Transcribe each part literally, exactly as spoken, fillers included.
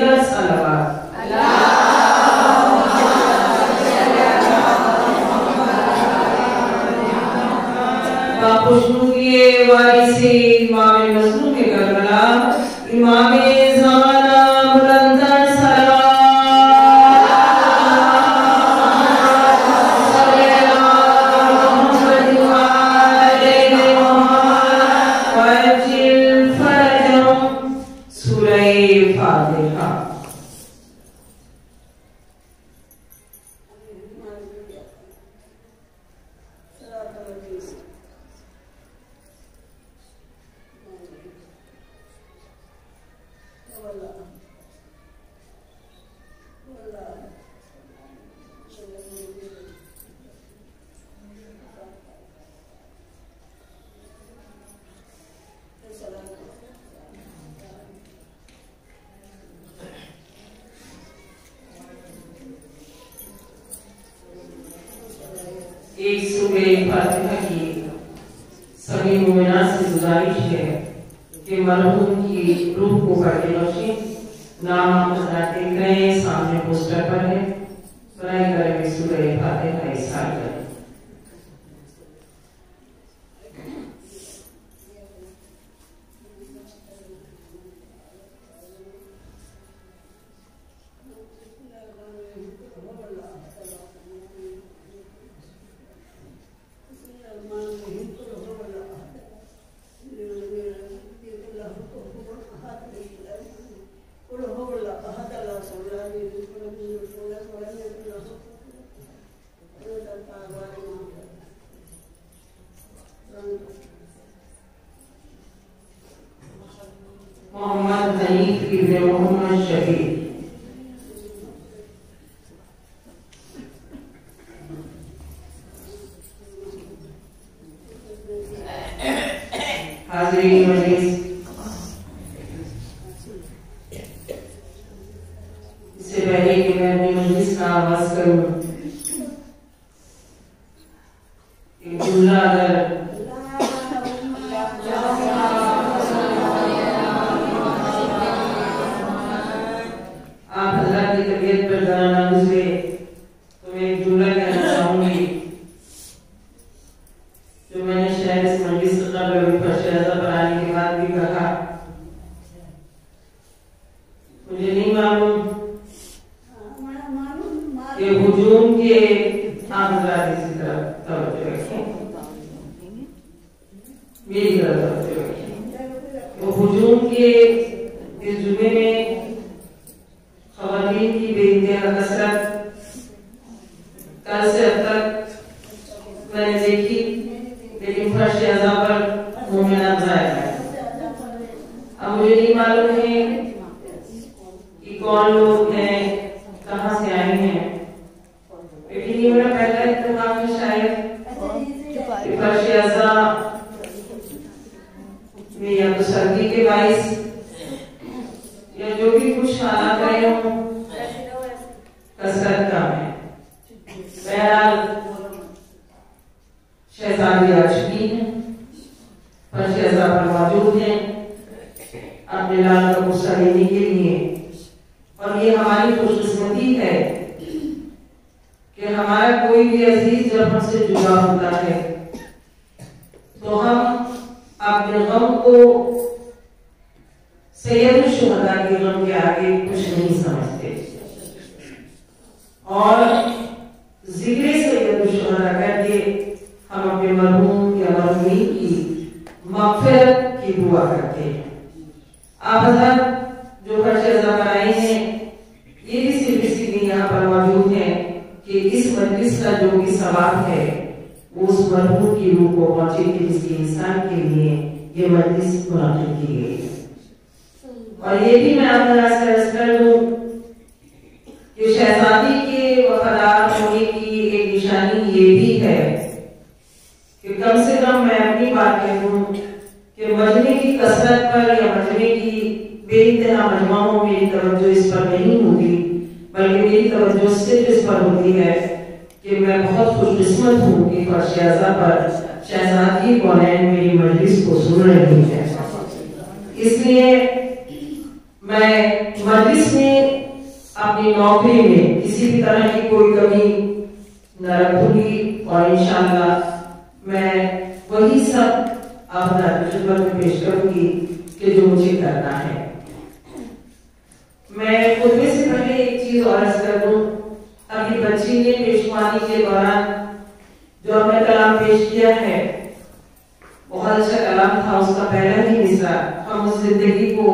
मिलकर सलावत। खुशबू के वारिसे इमाम मज़लूम के करबला इमाम ज़माना बुलंदर सलावत। सूरह फातिहा। एक सूरह फातिहा की सभी मोमिनात से गुजारिश है कि मरहूम की रूह को पढ़ के रोशनी नाम हज़रात देख रहे हैं, सामने पोस्टर पर है, सुनाई करेंगे सूरह फातिहा इरशाद करें। मोहम्मद हनीफ इब्न मोहम्मद शफी। हाज़रीन मजलिस, इससे पहले कि मैं अपनी मजलिस का आगाज़ करूं, एक जुमला अगर आप हज़रात की तबीयत पर ज़रा ना गुज़रे तो मैं एक जुमला कहना चाहूंगी जो मैंने शायद इस मजलिस से कबल फर्शयाज़ा पर आने के बाद भी कहा। मुझे नहीं मालूम कि हुजूम के आप हज़रात इसी तरफ तवज्जो रखें, मेरी तरफ तवज्जो रखें। तो हुजूम के इस जुमे में ख़वातीन की बेइंतहा कसरत कल से अब तक मैंने देखी, लेकिन फर्शयाज़ा पर मोमिनात ज़ाहिर है। अब मुझे नहीं मालूम है कि कौन लोग हैं, कहाँ से आए हैं, लेकिन ये मेरा पहला इत्तेफाक है शायद कि फर्शयाज़ा में या तो सर्दी के बाइस या जो भी कुछ हालात रहे हों, कसरत कम है। बहरहाल शहजादी आ चुकी हैं, फर्शयाज़ा पर मौजूद हैं अपने लाल का गुस्सा लेने के लिए, और ये हमारी खुशकिस्मती है कि हमारा कोई भी अजीज जब हमसे जुड़ा होता है तो हम अपने गम को सैयद शुहदा के गम के आगे कुछ नहीं समझते, और जिक्र सैयद शुहदा करके हम अपने मरहूम या मरहूमी की मग़फ़िरत की दुआ करते हैं। आप हज़रात जो फर्शयाज़ा पर आए हैं, ये भी सिर्फ इसीलिए यहाँ पर मौजूद है कि इस मजलिस का जो भी सवाब है वो उस मरहूम की रूह को पहुंचे कि जिसके इंसान के लिए ये मजलिस मुनाक़िद की गई है। और ये भी मैं आपको अर्ज़ कर दूं कि शहजादी के वफादार होने की एक निशानी ये भी है कि कम से कम मैं अपनी बात कह दूं कि मजमे की कसरत पर या मजमे की बेइंतहा मजमाओं में मेरी तवज्जो इस पर नहीं होती, बल्कि मेरी तवज्जो सिर्फ इस पर होती है कि मैं बहुत खुशकिस्मत हूँ कि फर्शयाज़ा पर शहजादी कौनैन मेरी मजलिस को सुन रही है। इसलिए मैं मजलिस में नौकरी में किसी भी तरह की कोई कमी न रखूंगी और इंशाअल्लाह मैं वही सब अपना खिदमत में पेश करूंगी कि जो मुझे करना है। मैं खुतबे से पहले एक चीज और अर्ज कर दूं। अभी बच्ची ने पेशवानी के दौरान जो हमने कलाम पेश किया है बहुत अच्छा कलाम था। उसका पहला ही हिस्सा हम उस जिंदगी को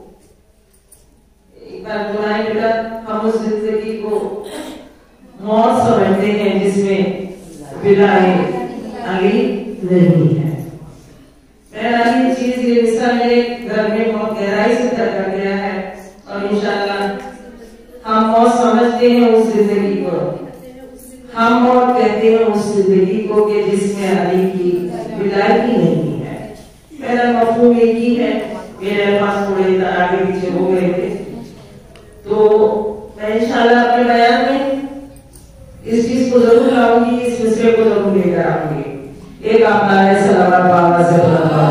एक बार बुनाई बेटा हम उस जिंदगी को मौत समझते हैं जिसमें विदाई आगे नहीं है। मेरा चीज ये हिस्सा मेरे घर में बहुत गहराई से दर्ज कर गया है और इंशाअल्लाह हम मौत समझते हैं उस जिंदगी को, हम मौत कहते हैं उस जिंदगी को कि जिसमें अली की विदाई ही नहीं है। मेरा मफहूम एक ही है। मेरे पास थोड़े आगे पीछे हो गए थे तो मैं इंशाअल्लाह अपने बयान में इस चीज को जरूर लाऊंगी, इस मिसरे को जरूर लेकर आऊंगी। एक आप नारे सलावत बाबा से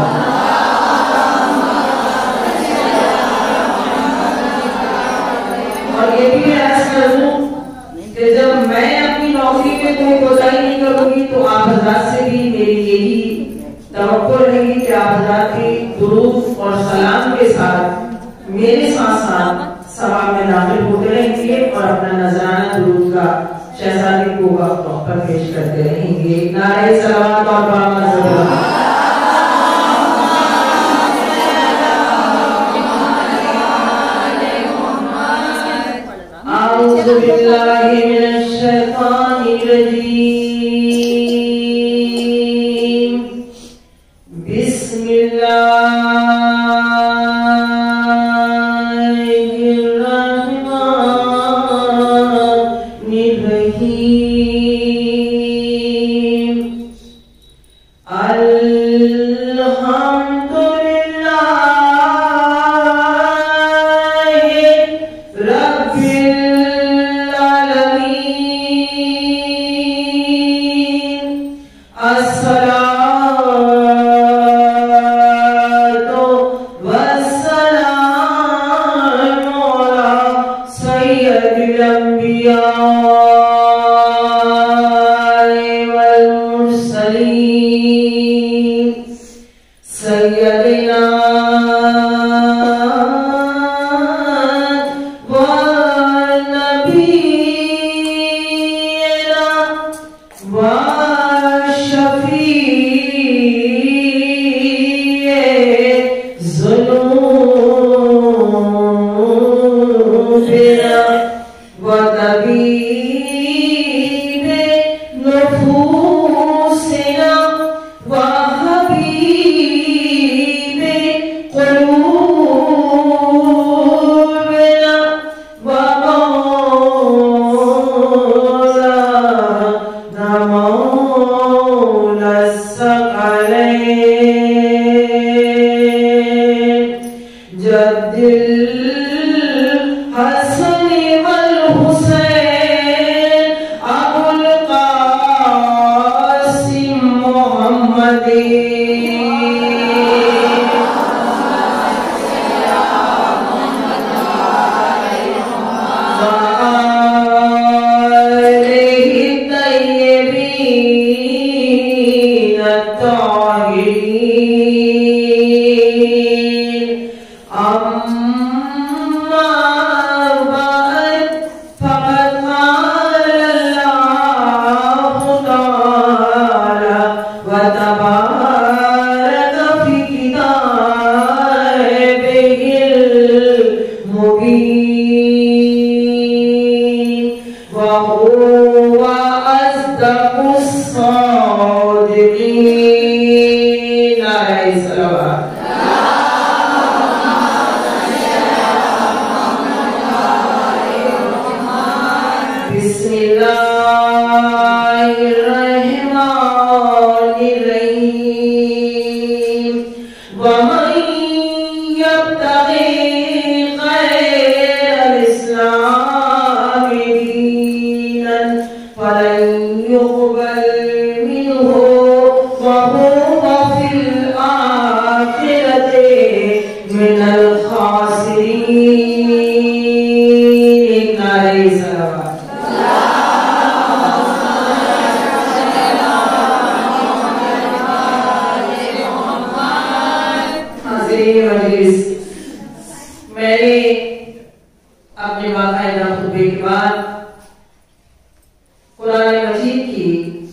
और ये भी मैं अर्ज कर दूं कि जब मैं अपनी नौकरी में कोई कोताही नहीं करूंगी तो आप हज़रात से भी मेरी यही तवक्को रहेगी कि आप हज़रात की दुरूद और सलाम के साथ मेरे साथ साथ सवाब में दाखिल होते रहेंगे और अपना नजराना दुरूद का शहजादी को वक्त पर पेश करते रहेंगे। नारे सलावत और औज़ु बिल्लाहि मिनश शैतानिर रजीम। बिस्मिल्लाहिर रहमानिर रहीम। अल्हम्दुलिल्लाहि रब्बिल आलमीन। अस्सलातु वस्सलामु अला सय्यदिल अंबिया वल मुरसलीन सय्यदिना व नबीना व शफीए ज़ुनूबिना व तबीबे नुफूसिना व हबीबे क़ुलूबिना व मौलाना मौला अस्सक़लैन जद्दिल हसन वल हुसैन अबुल क़ासिम मुहम्मदी। बिस्मिल्लाहिर्रहमानिर्रहीम। वमन यब्तगि गैरल इस्लाम दीनन फलन युक़बल मिन्हु व हुवा फिल आखिरति मिनल खासिरीन। हाज़िरीन मजलिस, मैंने अपने बाकायदा खुतबे के बाद कुरान मजीद की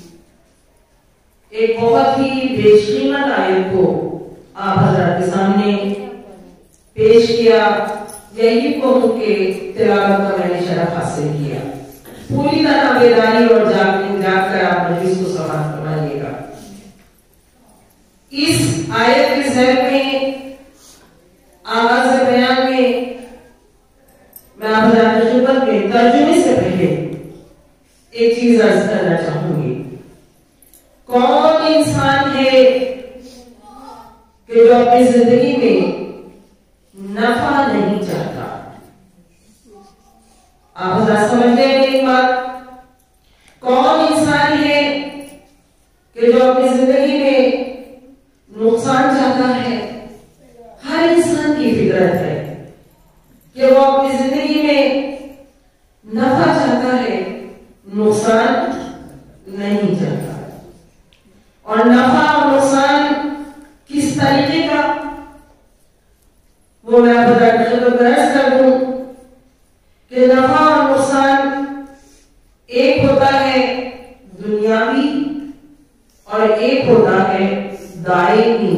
एक बहुत ही बेशकीमत आयत को आप हज़रात के सामने पेश किया। यही कहूं कि तिलावत का मैंने शरफ हासिल किया। पूरी तरह बेदारी और जाग जाग कर आप मजलिस को समाप्त करवाइएगा। इस आयत के ज़ैल में आगाज़ बयान में मैं आप हज़रात की खिदमत में तर्जुमे से पहले एक चीज अर्ज करना चाहूंगी। कौन इंसान है कि जो अपनी जिंदगी में नफा नहीं चाहता? आप हज़रात समझते हैं मेरी बात? कौन इंसान है कि जो अपनी जिंदगी में नुकसान चाहता है? हर इंसान की फितरत है कि वो अपनी जिंदगी में नफा चाहता है, नुकसान नहीं चाहता। और नफा और नुकसान किस तरीके का, वो मैं आपको बता कर दूं कि नफा और नुकसान एक होता है दुनियावी और एक होता है दायमी।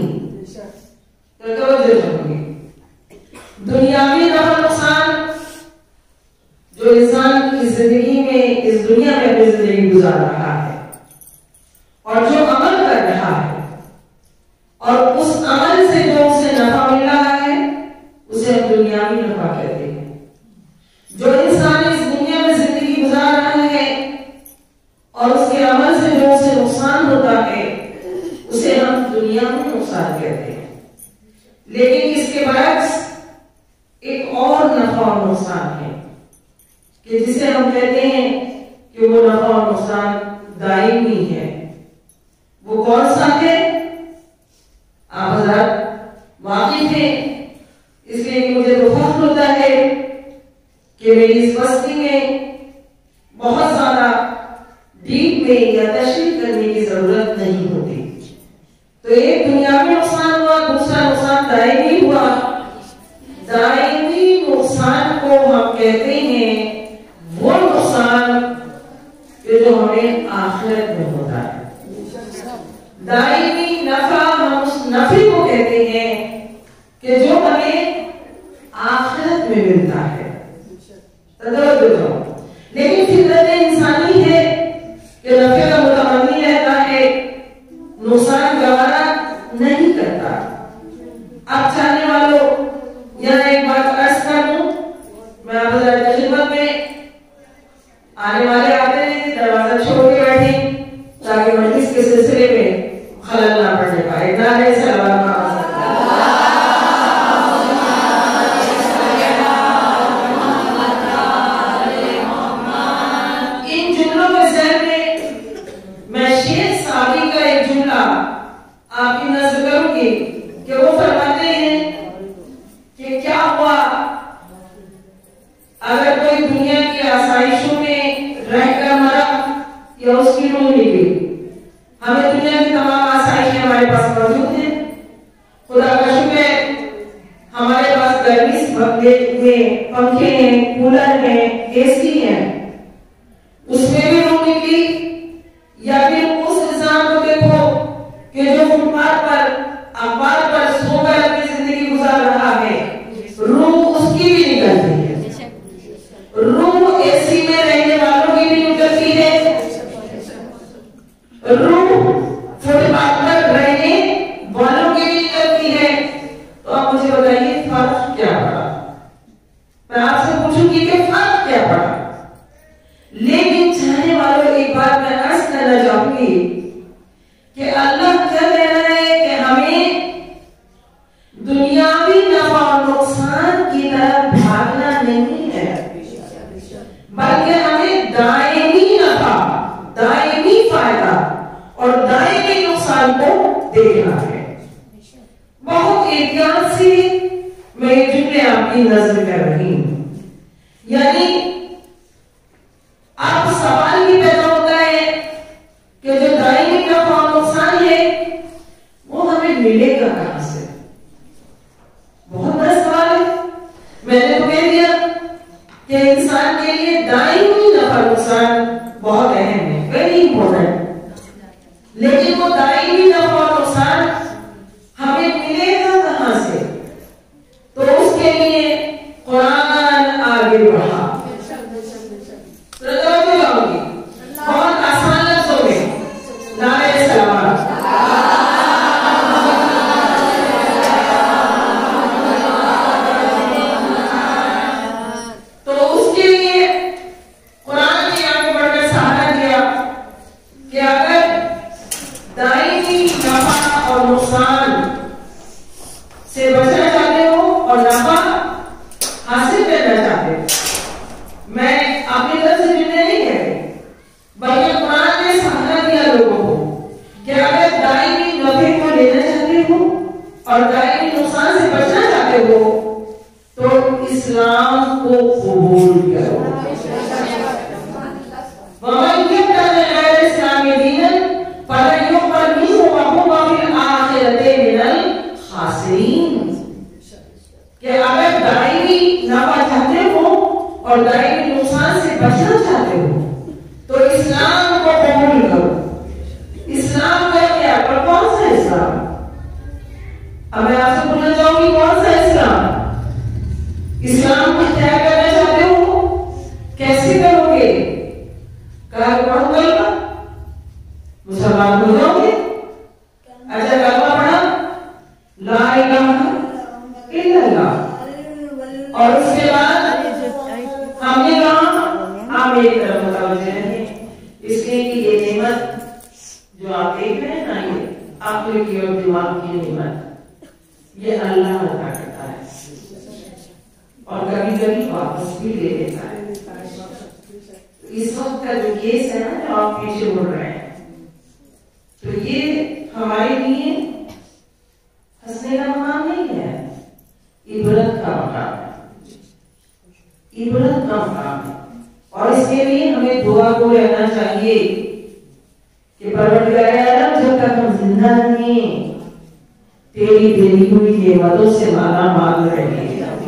दुनियावी नफा नुकसान जो इंसान की जिंदगी में, इस दुनिया में अपनी जिंदगी गुजार रहा है और जो अमल कर रहा है और उस अमल से जो उसे नफा मिल रहा है उसे हम दुनियावी नफा कहते हैं। जो इंसान इस दुनिया में जिंदगी गुजार रहा है और उसके अमल से जो उसे नुकसान होता है उसे हम दुनियावी नुकसान कहते हैं। लेकिन इसके बरक्स एक और नफा और नुकसान है कि जिसे हम कहते हैं कि वो नफा और नुकसान दायमी है। वो कौन सा है? आप हज़रात वाकिफ हैं, इसलिए मुझे तो फख्र होता है कि मेरी इस बस्ती में बहुत ज्यादा डीप में या तशरीह करने की जरूरत नहीं होती। तो एक दुनियावी नुकसान हुआ, दूसरा नुकसान दायमी हुआ। दायमी नुकसान को हम कहते हैं वो नुकसान जो हमें आखिरत में होता है। दायमी नफा हम उस नफे को कहते हैं कि जो हमें आखिरत में मिलता है। लेकिन फितरत इंसानी है कि नफे का मुतमन्नी रहता है, नुकसान गवारा नहीं करता। अब चाहने वालों, यहाँ एक बात अर्ज कर दूं, मैं आप हज़रात की खिदमत में आने वाले आते हैं दरवाजा छोड़ के बैठे ताकि मजलिस के सिलसिले में खलल ना पड़ने पाए। नारे सलावत आपकी नजर करूंगी कि वो फरमाते हैं कि क्या हुआ अगर कोई दुनिया की आसाइशों में रहकर मरा या उसकी रूह निकली। हमें दुनिया की तमाम आसाइशें हमारे पास मौजूद हैं, खुदा का शुक्र है, हमारे पास गर्मी में पंखे हैं, कूलर हैं, एसी हैं। उसमें भी रूह निकली या फिर उस इंसान को देखो कि जो फुटपाथ पर अखबार पर सोकर अपनी जिंदगी गुजार रहा है, रूह उसकी भी निकलती है। रूह एसी में रहने वालों की भी निकलती है, रूह फुटपाथ पर रहने वालों की भी निकलती है। तो आप मुझे बताइए फर्क क्या पड़ा? मैं आपसे पूछूंगी कि फर्क क्या पड़ा? लेकिन चाहने वालों एक बात मैं अर्ज करना चाहूंगी कि अल्लाह कह रहा है कि हमें दुनियावी नफा और नुकसान की तरफ भागना नहीं है, बल्कि हमें दायमी नफा, दायमी फायदा और दायमी नुकसान को देखना है। बहुत एहतियात से मैं ये जुमले आपकी नजर कर रही हूं। यानी आप सवाल भी पैदा होता है कि जो दायमी नफा और नुकसान है वो हमें मिलेगा कहां से? और दायरी नुकसान से बचना चाहते हो तो इस्लाम को कबूल करो। इस्लाम दीनन कि अगर दायरी नफा चाहते हो और दायरी नुकसान से बचना चाहते हो तो इस्लाम को कबूल करो। इस्लाम का क्या, पर कौन सा इस्लाम? अब मैं आपसे पूछना चाहूंगी कौन सा इस्लाम? इस्लाम को त्याग करना चाहते हो, कैसे करोगे? कहा पढ़ो कलमा, मुसलमान हो जाओगे। अच्छा कलमा पढ़ा, ला इलाहा इल्लल्लाह, और उसके बाद हमने कहा आप मेरी तरफ मुतवज्जह हैं, इसलिए कि ये नेमत जो आप देख रहे हैं ना, ये आंखों की और दिमाग की नेमत ये अल्लाह अता करता है और कभी कभी वापस भी ले लेता है। इस वक्त का जो केस है ना, जो आप पीछे मुड़ रहे हैं, तो ये हमारे लिए हंसने का मकाम नहीं है, इबरत का मकाम है, इबरत का मकाम है। और इसके लिए हमें दुआ को रहना चाहिए कि परवरदिगार आलम जब तक हम जिंदा हैं तेरी देरी हुई नेमतों से माला माल रहे।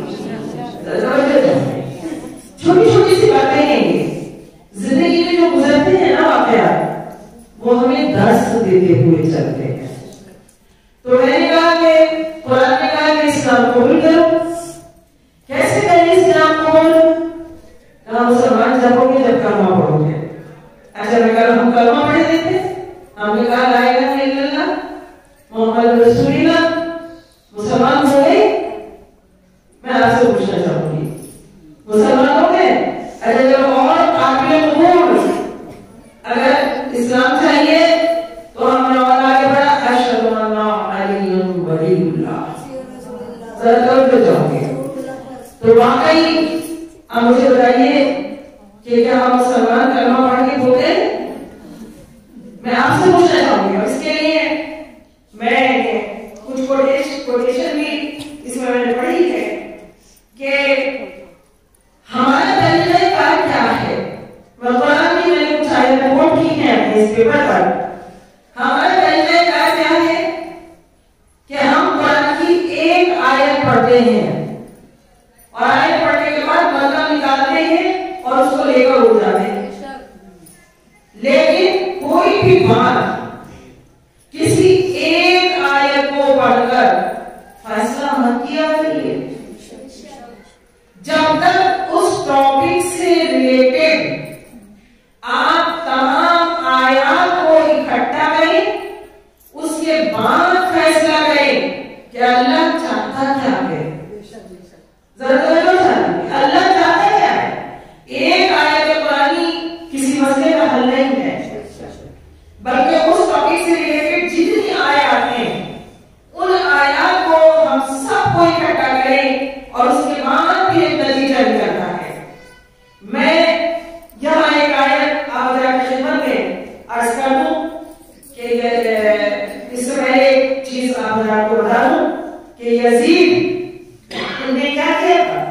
छोटी छोटी सी बातें हैं जिंदगी में जो गुजरते हैं ना वाकयात, वो हमें दर्स देते हुए चलते हैं। तो मैंने कहा कि कुरान ने कहा कि इस्लाम कबूल करो। कैसे करें इस्लाम कबूल? कहा मुसलमान जब होगे जब कलमा पढ़ोगे। अच्छा मैं कल हम कलमा पढ़ देते, हमने कहा ला इलाहा इल्लल्लाह मोहम्मद रसूलुल्लाह, मुसलमान हो गए। मैं आपसे पूछना चाहूंगी मुसलमान हो गए? अच्छा जब और काबिल कबूल अगर इस्लाम चाहिए तो हमने और आगे बढ़ा, अशहदु अन्ना अलियुन वलियुल्लाह, जरा तवज्जो जाओगे। तो वाकई आप मुझे बताइए कि क्या हम मुसलमान कलमा पढ़ के बोले? मैं आपसे पूछना चाहूंगी और इसके लिए मैं कुछ कोटेशन कोटेशन भी इसमें मैंने पढ़ी है कि हमारा तरीका कार क्या है। कुरान की मैंने कुछ आयतें नोट की हैं अपने इस पेपर पर। हमारा तरीका कार क्या है कि हम कुरान की एक आयत पढ़ते हैं और आयत पढ़ने के बाद मतलब निकालते हैं और उसको लेकर उड़ जाते हैं। लेकिन कोई भी बात किसी एक आयत को पढ़कर फैसला मत किया करिए जब तक उस टॉपिक से रिलेटेड आप तमाम आयत को इकट्ठा करें, उसके बाद फैसला करें कि अल्लाह चाहता क्या है। अल्लाह चाहता क्या है? एक आयत कुरानी किसी मसले का हल नहीं है, बल्कि उस टॉपिक से रिलेटेड जितनी आयत हैं उन आयत को हम सबको इकट्ठा करें और उसके बाद भी एक नतीजा निकलता है। मैं यहाँ एक आयत आप जरा खिदमत में अर्ज कर दूं कि इससे पहले एक चीज आप जरा को बता दूं कि यजीद ने क्या किया था।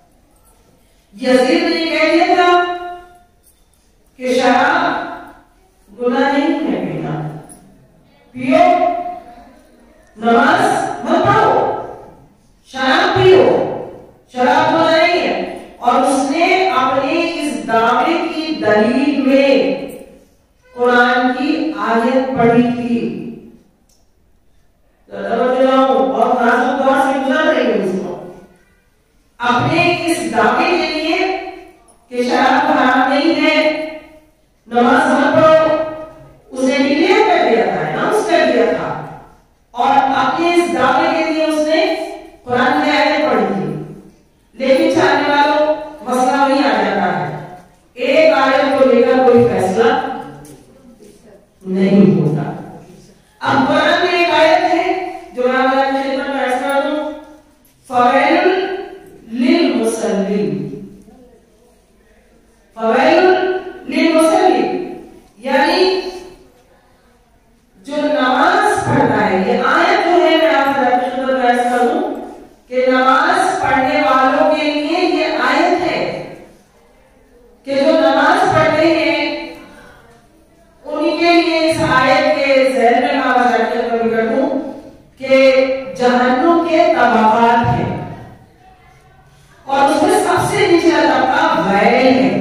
यजीद ने कह दिया था कि शराब गुनाह नहीं है पीना, पियो, नमाज मत पढ़ो, शराब पियो, शराब गुनाह नहीं है। और उसने अपने इस दावे की दलील में कुरान की आयत पढ़ी थी। बहुत नाजुक दौर से गुजर तबकात हैं और उसमें सबसे निचला तबका वैल है।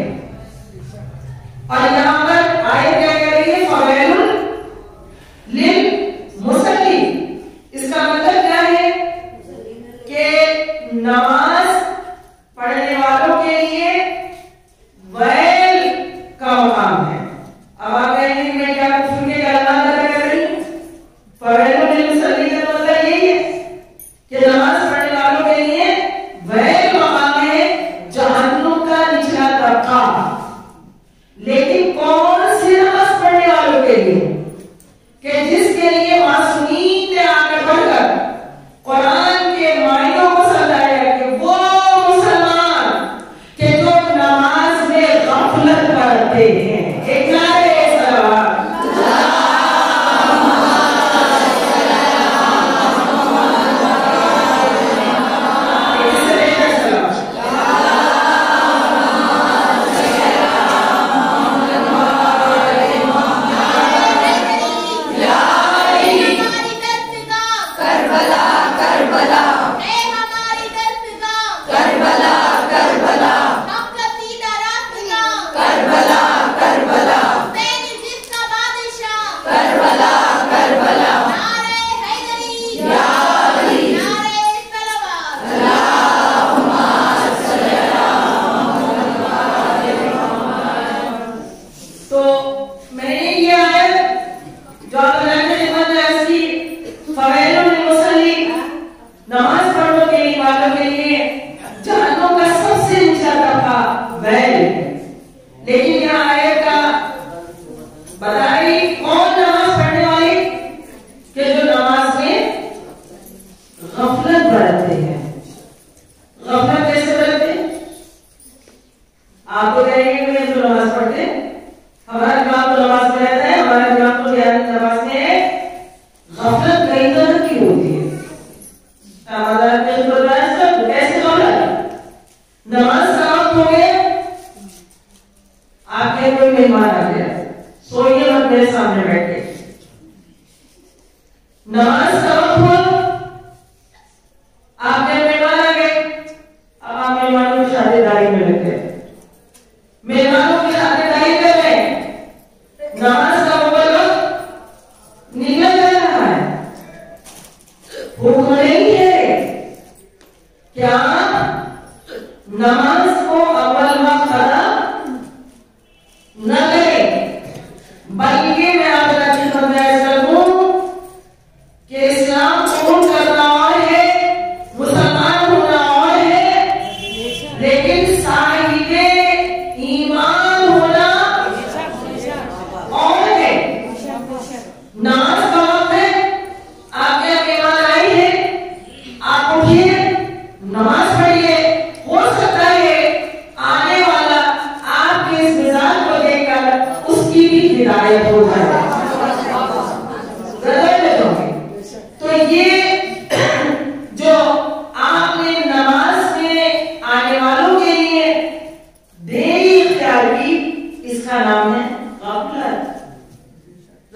और यहां पर आयत क्या कह रही है? फवैलुल लिल मुसल्ली। इसका मतलब क्या है कि नमाज पढ़ने वालों के लिए वैल का मकाम है। अब आप कहेंगे मैं क्या कुफ्र के कलमात अदा कर रही हूं? फवैलुल लिल मुसल्ली का मतलब यही है कि नमाज पढ़ने वालों के लिए वैल मकाम है, जहन्नुम का निचला तबका। लेकिन कौन सी नमाज पढ़ने वालों के लिए? कि जिसके लिए मासूमीन ने आगे बढ़कर कुरान के मायनों को समझाया कि वो मुसलमान के जो नमाज में गफलत करते हैं। एक नारे सलावत,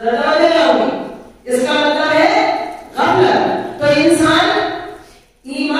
इसका मतलब है गफलत। तो इंसान ईमान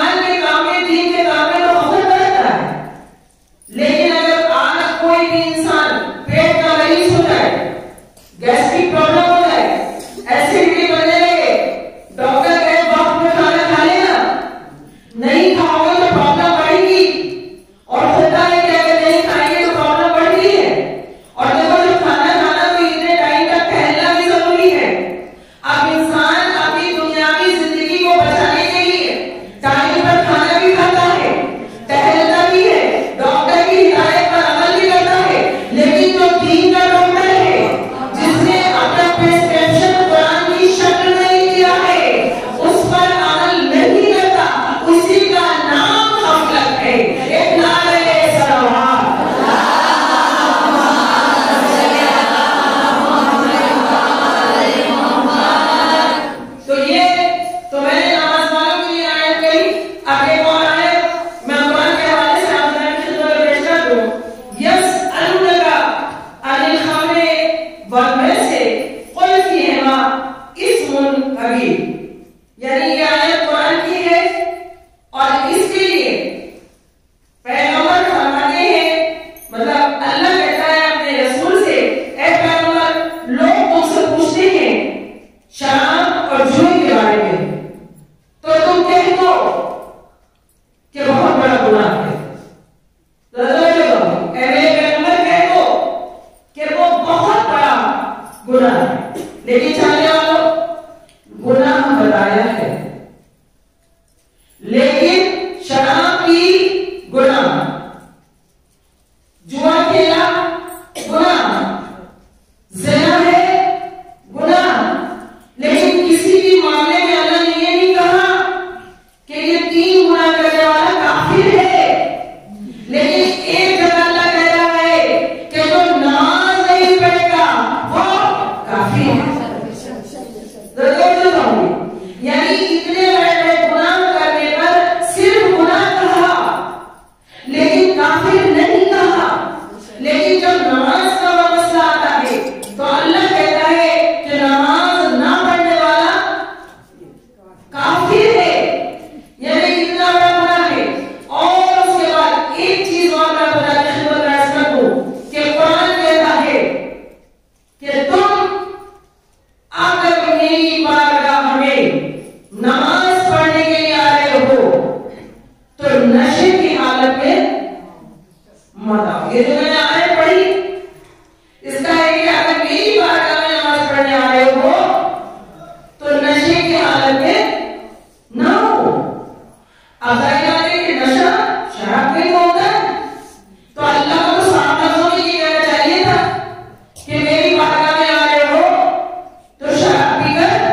ये जो मैंने आयत पढ़ी, इसका है कि अगर मेरी बारगाह में नमाज पढ़ने आ रहे हो तो नशे की हालत में ना हो। अब जाहिर है कि नशा शराब नहीं होता, तो अल्लाह को साफ लफ्जों में ये कहना चाहिए था कि मेरी बारगाह में आ रहे हो तो शराब पीकर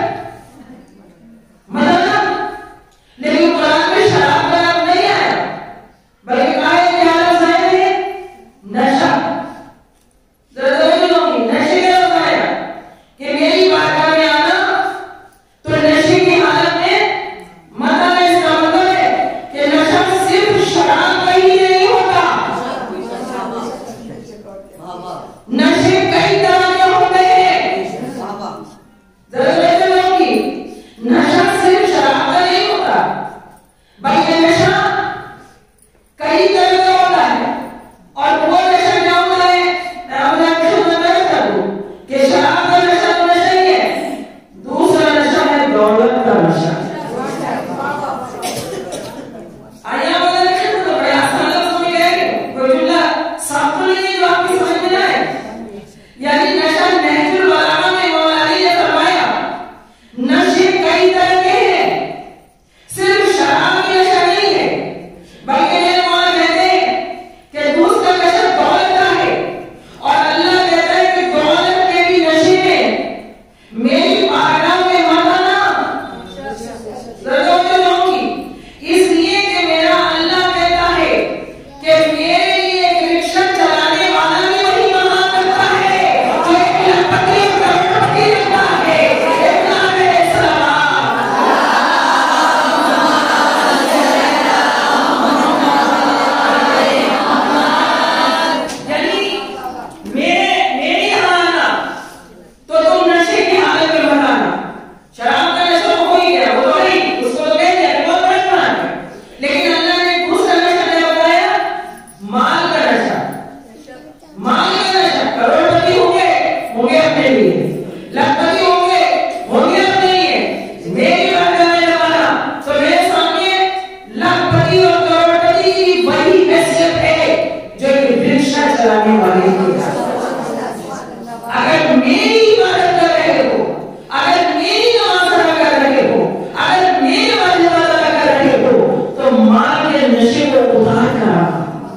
मना। लेकिन कुरान में शराब का नाम नहीं आया, बल्कि कहा है कि हालत है नशा। नशे का बताया कि मेरी बारगाह में आना तो नशे की हालत में मना। इसका मतलब है कि नशा सिर्फ शराब का ही नहीं होता, नशे कई तरह के होते हैं। जरूरत होगी, नशा सिर्फ शराब का नहीं होता, बल्कि नशा कई तरह का होता है। और वो नशा क्या होता है, मैं आपको बताना चाहूँ कि शराब का नशा तो नशा ही है, दूसरा नशा है दौलत का नशा। आया वाला नशा तो बड़ा आसान लफ्ज़ों में कहेंगे, कोई जुमला साफ तो नहीं है जो आपकी समझ में ना आए। यानी नशा नहजुल बलागा में मौला अली ने फरमाया नशे कई तरह के हैं, सिर्फ शराब की नशा नहीं है, बल्कि मेरे मौला कहते हैं कि दूसरा नशा दौलत का है। और अल्लाह कहता है कि दौलत के भी नशे में मेरी बारगाह में मत आना। इसलिए कि मेरा अल्लाह कहता है कि मेरे लिए एक रिक्शा चलाने वाला भी वही मना करता है जो एक लखपति करोड़पति रहता है। इतना है सलाम। यानी मेरे मेरे यहाँ आना तो तुम नशे की हालत में मत आना। शराब का नशा तो हो ही गया, वो तो है ही, उसको तो कह दिया बहुत बड़ा गुनाह है। लेकिन अल्लाह ने दूसरा नशा क्या बताया, माल का नशा। माल का नशा, करोड़पति होंगे होंगे अपने लिए, लखपति होंगे होंगे अपने लिए। मेरी बारगाह में जब आना तो मेरे सामने लखपति और करोड़पति की वही हैसियत है जो एक रिक्शा चलाने वाले की है। अगर मेरी इबादत कर रहे हो, अगर मेरी नमाज अदा कर रहे हो, अगर मेरे वाजिब अदा कर रहे हो, तो माल के नशे को उतार कर।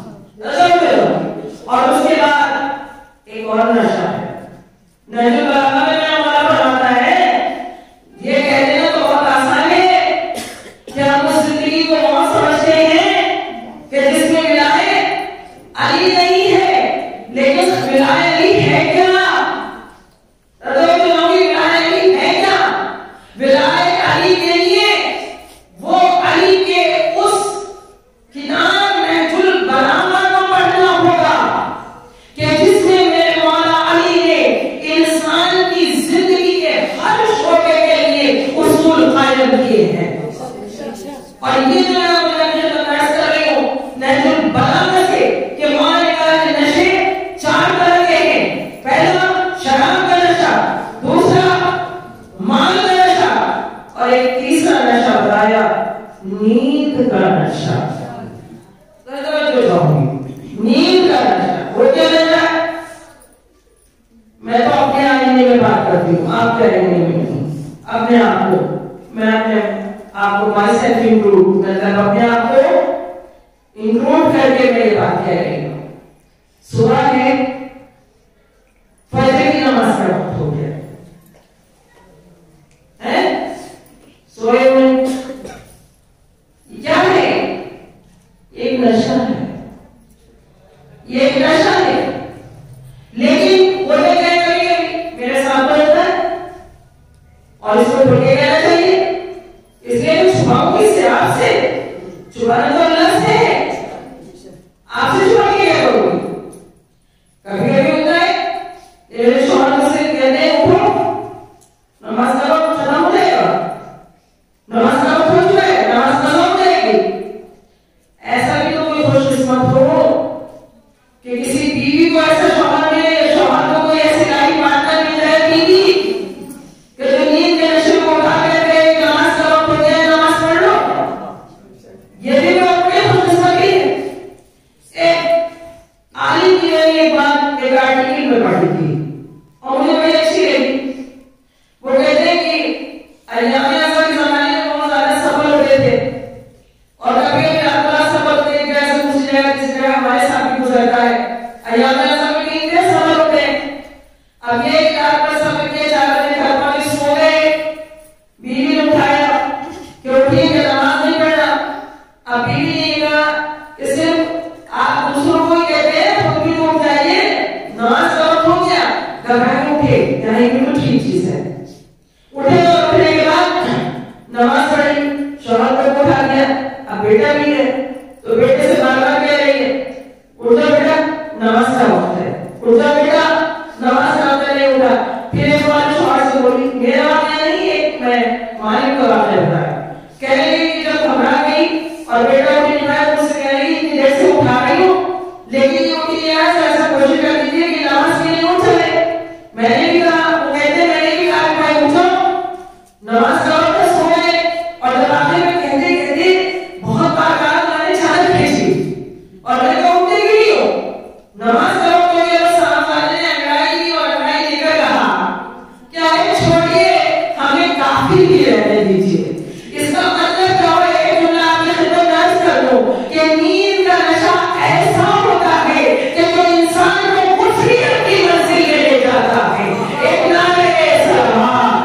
और उसके बाद एक और नशा है, नशे बलागा में हमारा बनाता है। ये कह देना तो बहुत आसान है कि हम उस जिंदगी को बहुत समझते हैं कि जिसमें विलाए अली नहीं है, लेकिन विलाए अली है क्या? विलाए अली है क्या? विलाए अली के लिए वो अली के उस किताब नहजुल बलागा को पढ़ना होगा कि जिसमें मेरे मौला अली ने इंसान की जिंदगी के हर शोबे के लिए उसूल कायम किए हैं। और ये जो मैं आपको बता कर रही हूँ नहजुल बलागा से कि मौला ने कहा कि नशे चार तरह के हैं। पहला शराब का नशा, दूसरा माल का नशा, और एक तीसरा नशा बताया नींद का नशा। नींद का नशा वो क्या नशा है? मैं तो अपने आईने में बात करती हूँ, आपके आईने में नहीं। अपने आप को मैं अपने आप को माई सेल्फ इंक्लूड, मतलब अपने आप को इंक्लूड करके मैं ये बात कह रही हूँ। सुबह है, फजर की नमाज का वक्त हो गया है, सोए हुए, क्या है? एक नशा है, ये एक नशा है। लेकिन वो क्या करेंगे, मेरे साथ रहता है और इसको भूल के कहना चाहिए, इसलिए मैं छुपाऊं किससे? आपसे। छुपाना तो अल्लाह से है, आपसे छुपा के क्या करोगे? कभी कभी होता है ये शौहर से कहते हैं उठो नमाज का वक्त खत्म हो जाएगा, नमाज का वक्त हो चुका है, नमाज खत्म हो जाएगी। ऐसा भी तो कोई खुशकिस्मत हो कि किसी बीवी को ऐसा शौहर मिले, शौहर को कोई ऐसी लाइफ पार्टनर मिल जाए बीवी कि जो नींद के नशे को उठा करके नमाज का वक्त हो गया, नमाज पढ़ लो। ये भी अब बेटा भी है तो बेटे से बार बार कह रही है उठ जा बेटा, नमाज का वक्त है, उठ जा बेटा, नमाज का वक्त नहीं उठा। फिर एक बार शौहर से बोली, मेरा वाक़या नहीं, एक मैं मालिक का वाक़या बताया। कह रही कि जब घबरा गई और बेटा उठ नहीं पाया तो उससे कह रही कि जैसे उठा रही हूँ लेकिन ये उठी है, ऐसा कोशिश कर दीजिए कि नमाज के लिए उठ चले। मैंने भी कहा, वो कहते मैंने भी कहा भाई उठो, नमाज का वक्त सोए। और जब आखिर में कहते कहते बहुत बार कहा मैंने चादर खींची और मैंने कहा उठने के लिए हो, नमाज का वक्त हो गया। सामने ने अंगड़ाई दी और अंगड़ाई लेकर कहा क्या है, छोड़िए, हमें काफी भी रहने दीजिए। इसका मतलब क्या है, जो मैं आपकी खिदमत में अर्ज कर दूं कि नींद का नशा ऐसा होता है कि जो इंसान को कुफरियत की मंजिल में ले जाता है। एक नारे सलाम,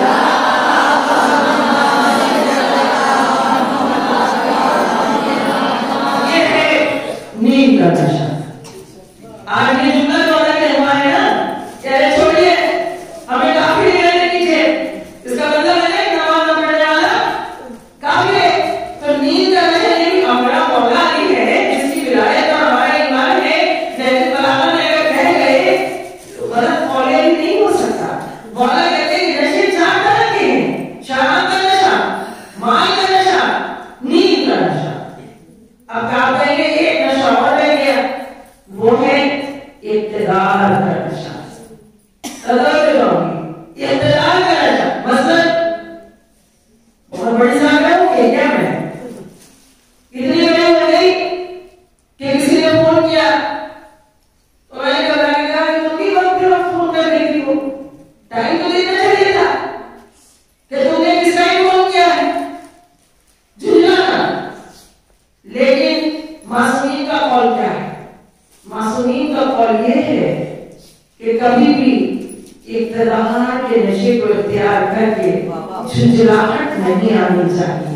ये है नींद का नशा। आज ये जुमला जो अलग हुआ है ना, अरे छोड़िए, हमें काफी नहीं रहने दीजिए, इसका मतलब है नमाज न पढ़ने वाला काफी है। तो नींद का नशा ये भी हमारा मौला ही है जिसकी विलायत और हमारा ईमान है। जैसे बलागा में अगर कह गए तो गलत मौले ही नहीं हो सकता। मौला कहते हैं नशे चार तरह के हैं, शराब का नशा, माल का नशा, नींद का नशा। अब क्या कहेंगे, एक नशा और रह गया, वो है इक़्तिदार का नशा। इक़्तिदार का नशा मतलब बहुत बड़ी सागर हो गई क्या, मैं इतनी बड़ी हो गई कि किसी ने फोन किया तो मैंने कहा कि तुम भी वक्त पे वक्त फोन कर रही थी, वो टाइम तो देना चाहिए था कि तुमने किस टाइम फोन किया है, झुंझलाना। लेकिन मासूमीन का कॉल क्या है, मासूमीन का कॉल ये है कि कभी भी इक़्तिदार के नशे को इख्तियार करके झुंझलाहट नहीं आनी चाहिए।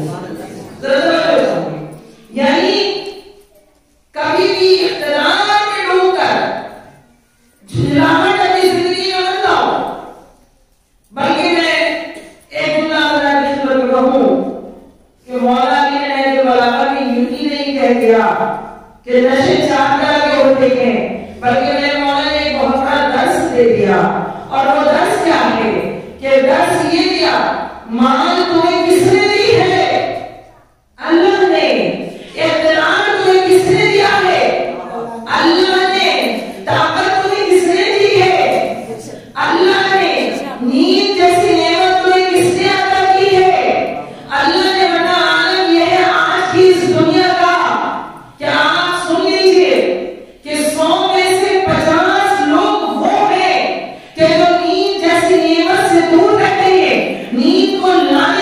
यानी कभी भी इक़्तिदार में डूबकर झुंझलाहट अपनी जिंदगी में मत लाओ। बल्कि मैं एक जुमला बना के खिदमत में कहूं कि मौला अली ने जो बलागा में यूं नहीं कह दिया कि नशे चार तरह के होते हैं, बल्कि मेरे मौला ने एक बहुत बड़ा दर्स दे दिया। और वो दर्स क्या है कि दर्स ये दिया, माल तुम्हें किसने दी है, अल्लाह ने। इक़्तिदार तुम्हें किसने दिया है, अल्लाह ने। ताकत तुम्हें किसने दी है, अल्लाह ने। नींद जैसी नेमत तुम्हें किसने अता की है, अल्लाह ने। वरना आलम यह है आज की इस दुनिया का, क्या आप सुन लीजिए कि सौ में से पचास लोग वो हैं कि जो नींद जैसी नेमत से दूर रहते हैं, नींद को लाने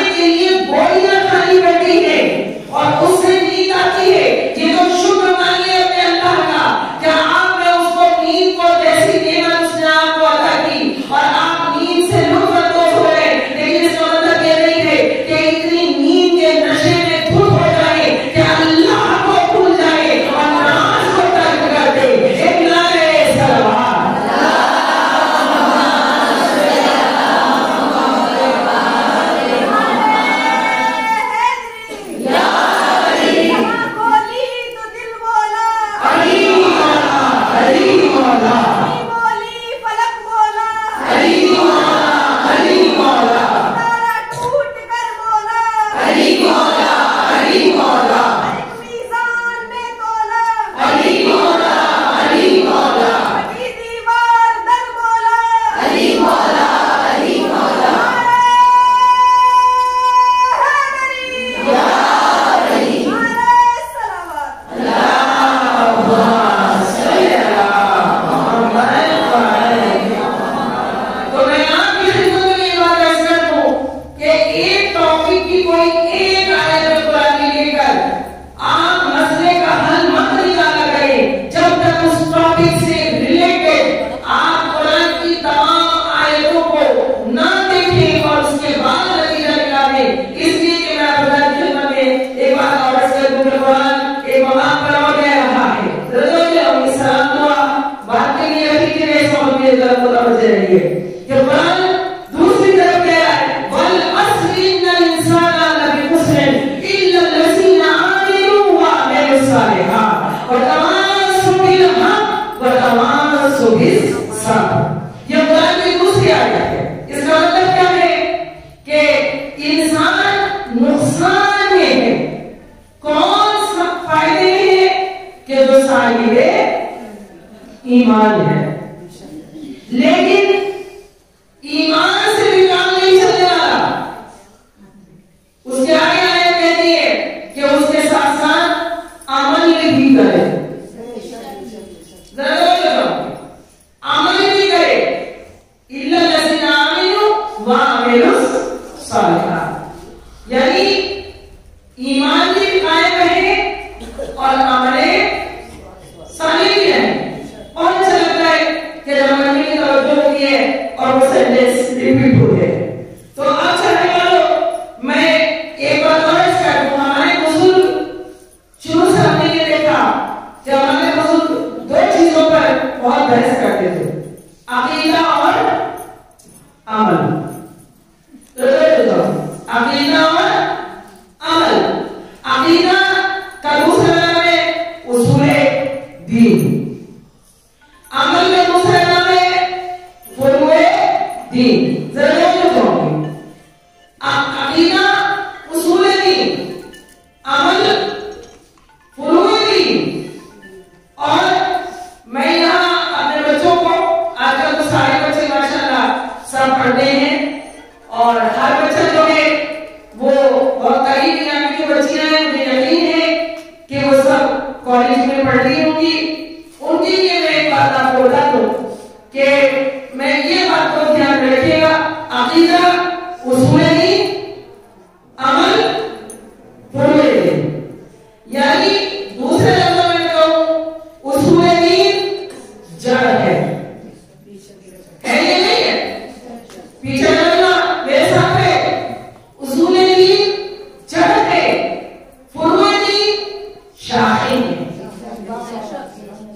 ईमान है, लेकिन ईमान से भी काम नहीं चलने वाला। उसके आगे आयत कहती है कि उसके साथ साथ अमल भी करे, अमल भी करे, इल्ला लज़ीना आमनू व अमिलुस सालिहात, यानी ईमान भी कायम रहे और अमले सालिह भी रहे। और अच्छा लगता है कि जब हमने की तवज्जो होती है और वो सेंटेंस रिपीट हो गए। तो अब चाहने वालों, मैं एक बार और अर्ज कर दूं, हमारे बुजुर्ग शुरू से हमने ये देखा कि हमारे बुजुर्ग दो चीजों पर बहुत बहस करते थे, अकीदा और अमल। अकीदा और अमल। अकीदा का दूसरा नाम है उसूले दीन, अमल का दूसरा नाम है फुरूए दीन। जरूर कहूंगी, अकीदा उसूले दीन, अमल फुरूए दीन। और मैं यहाँ अपने बच्चों को, आजकल तो सारे बच्चे माशाल्लाह सब पढ़ते हैं और हर बच्चा जो है वो बहुत करीब यहाँ की बच्चियां हैं, मुझे यकीन है कि वो सब कॉलेज में पढ़ रही होंगी। उनके लिए मैं एक बात आपको बता दूं कि मैं ये बात को ध्यान में रखिएगा, अकीदा उसूले दीन, अमल फुरूए दीन। यानी दूसरे लफ्ज़ों में कहूं, उसूले दीन जड़ है, है ये नहीं है? पीछे चलना मेरे साथ है। उसूले दीन जड़ है, फुरूए दीन शाखें हैं।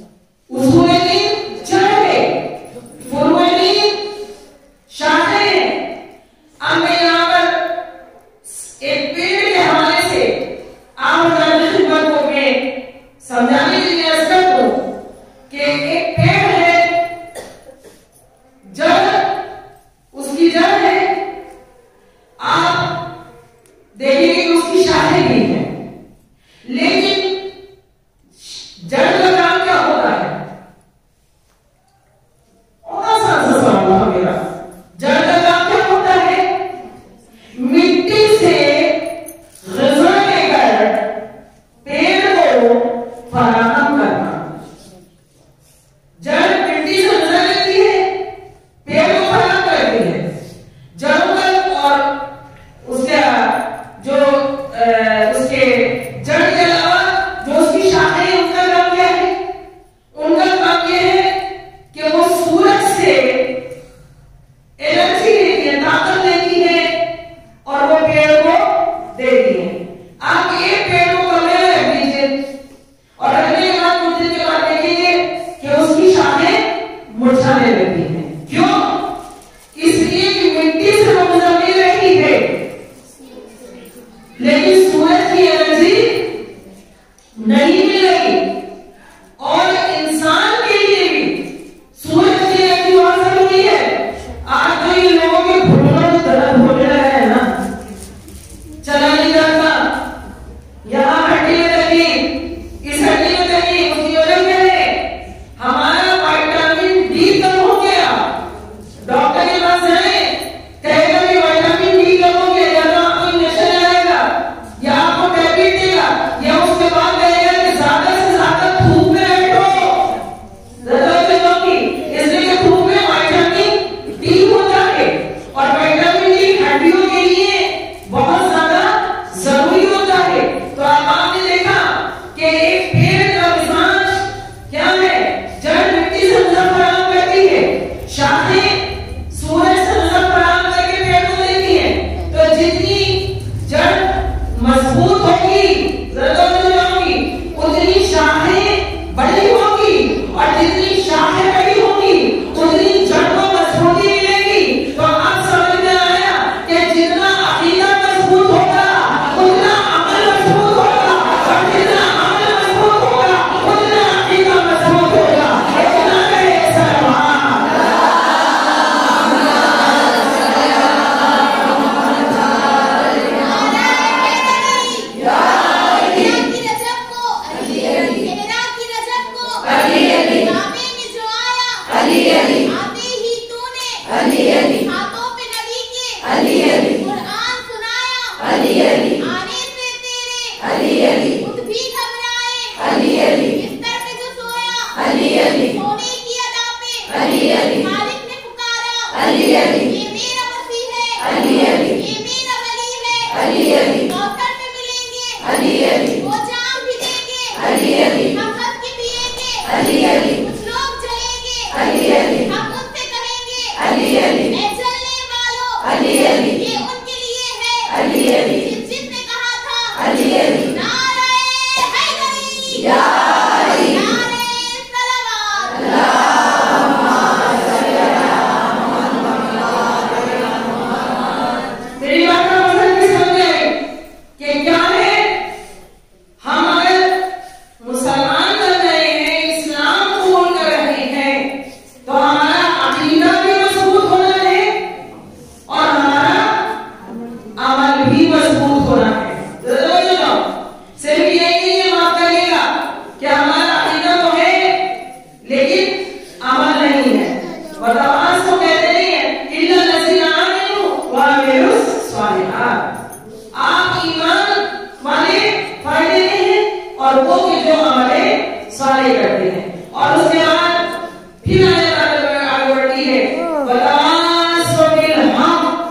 खुद भी घबराए, अली अली, बिस्तर पे जो सोया, अली अली, सोने की अदा पे, अली अली, मालिक ने पुकारा, अली अली, ये मेरा मसीह है, अली अली, ये मेरा वली है, अली अली, कौसर में मिलेंगे, अली अली, वो जाम भी देंगे, अली अली, हम हंस के पिएंगे, अली अली, कुछ लोग जलेंगे, अली अली, हम उनसे कहेंगे, अली अली, ऐ जलने वालों, अली अली, ये उनके लिए है, अली अली, जिस जिसने कहा था, अली अली, नारे हैदरी, या अली, नारे सलावत, मेरी बात का मतलब भी समझे कि क्या है, हम अगर मुसलमान बन रहे हैं, इस्लाम कबूल कर रहे हैं, तो हमारा अकीदा भी मजबूत होना है और हमारा अमल भी मजबूत होना है। सिर्फ ये नहीं है, माफ करिएगा, कि हमारा अकीदा तो है लेकिन अमल नहीं है। बदमाश को कहते नहीं है इल्ला लज़ीना आमनू व अमिलुस सालिहात। आप ईमान वाले फायदे नहीं है और वो कि जो अमले साले करते हैं। और उसके बाद फिर आयत आगे बढ़ती है, वतवासौ बिल हक़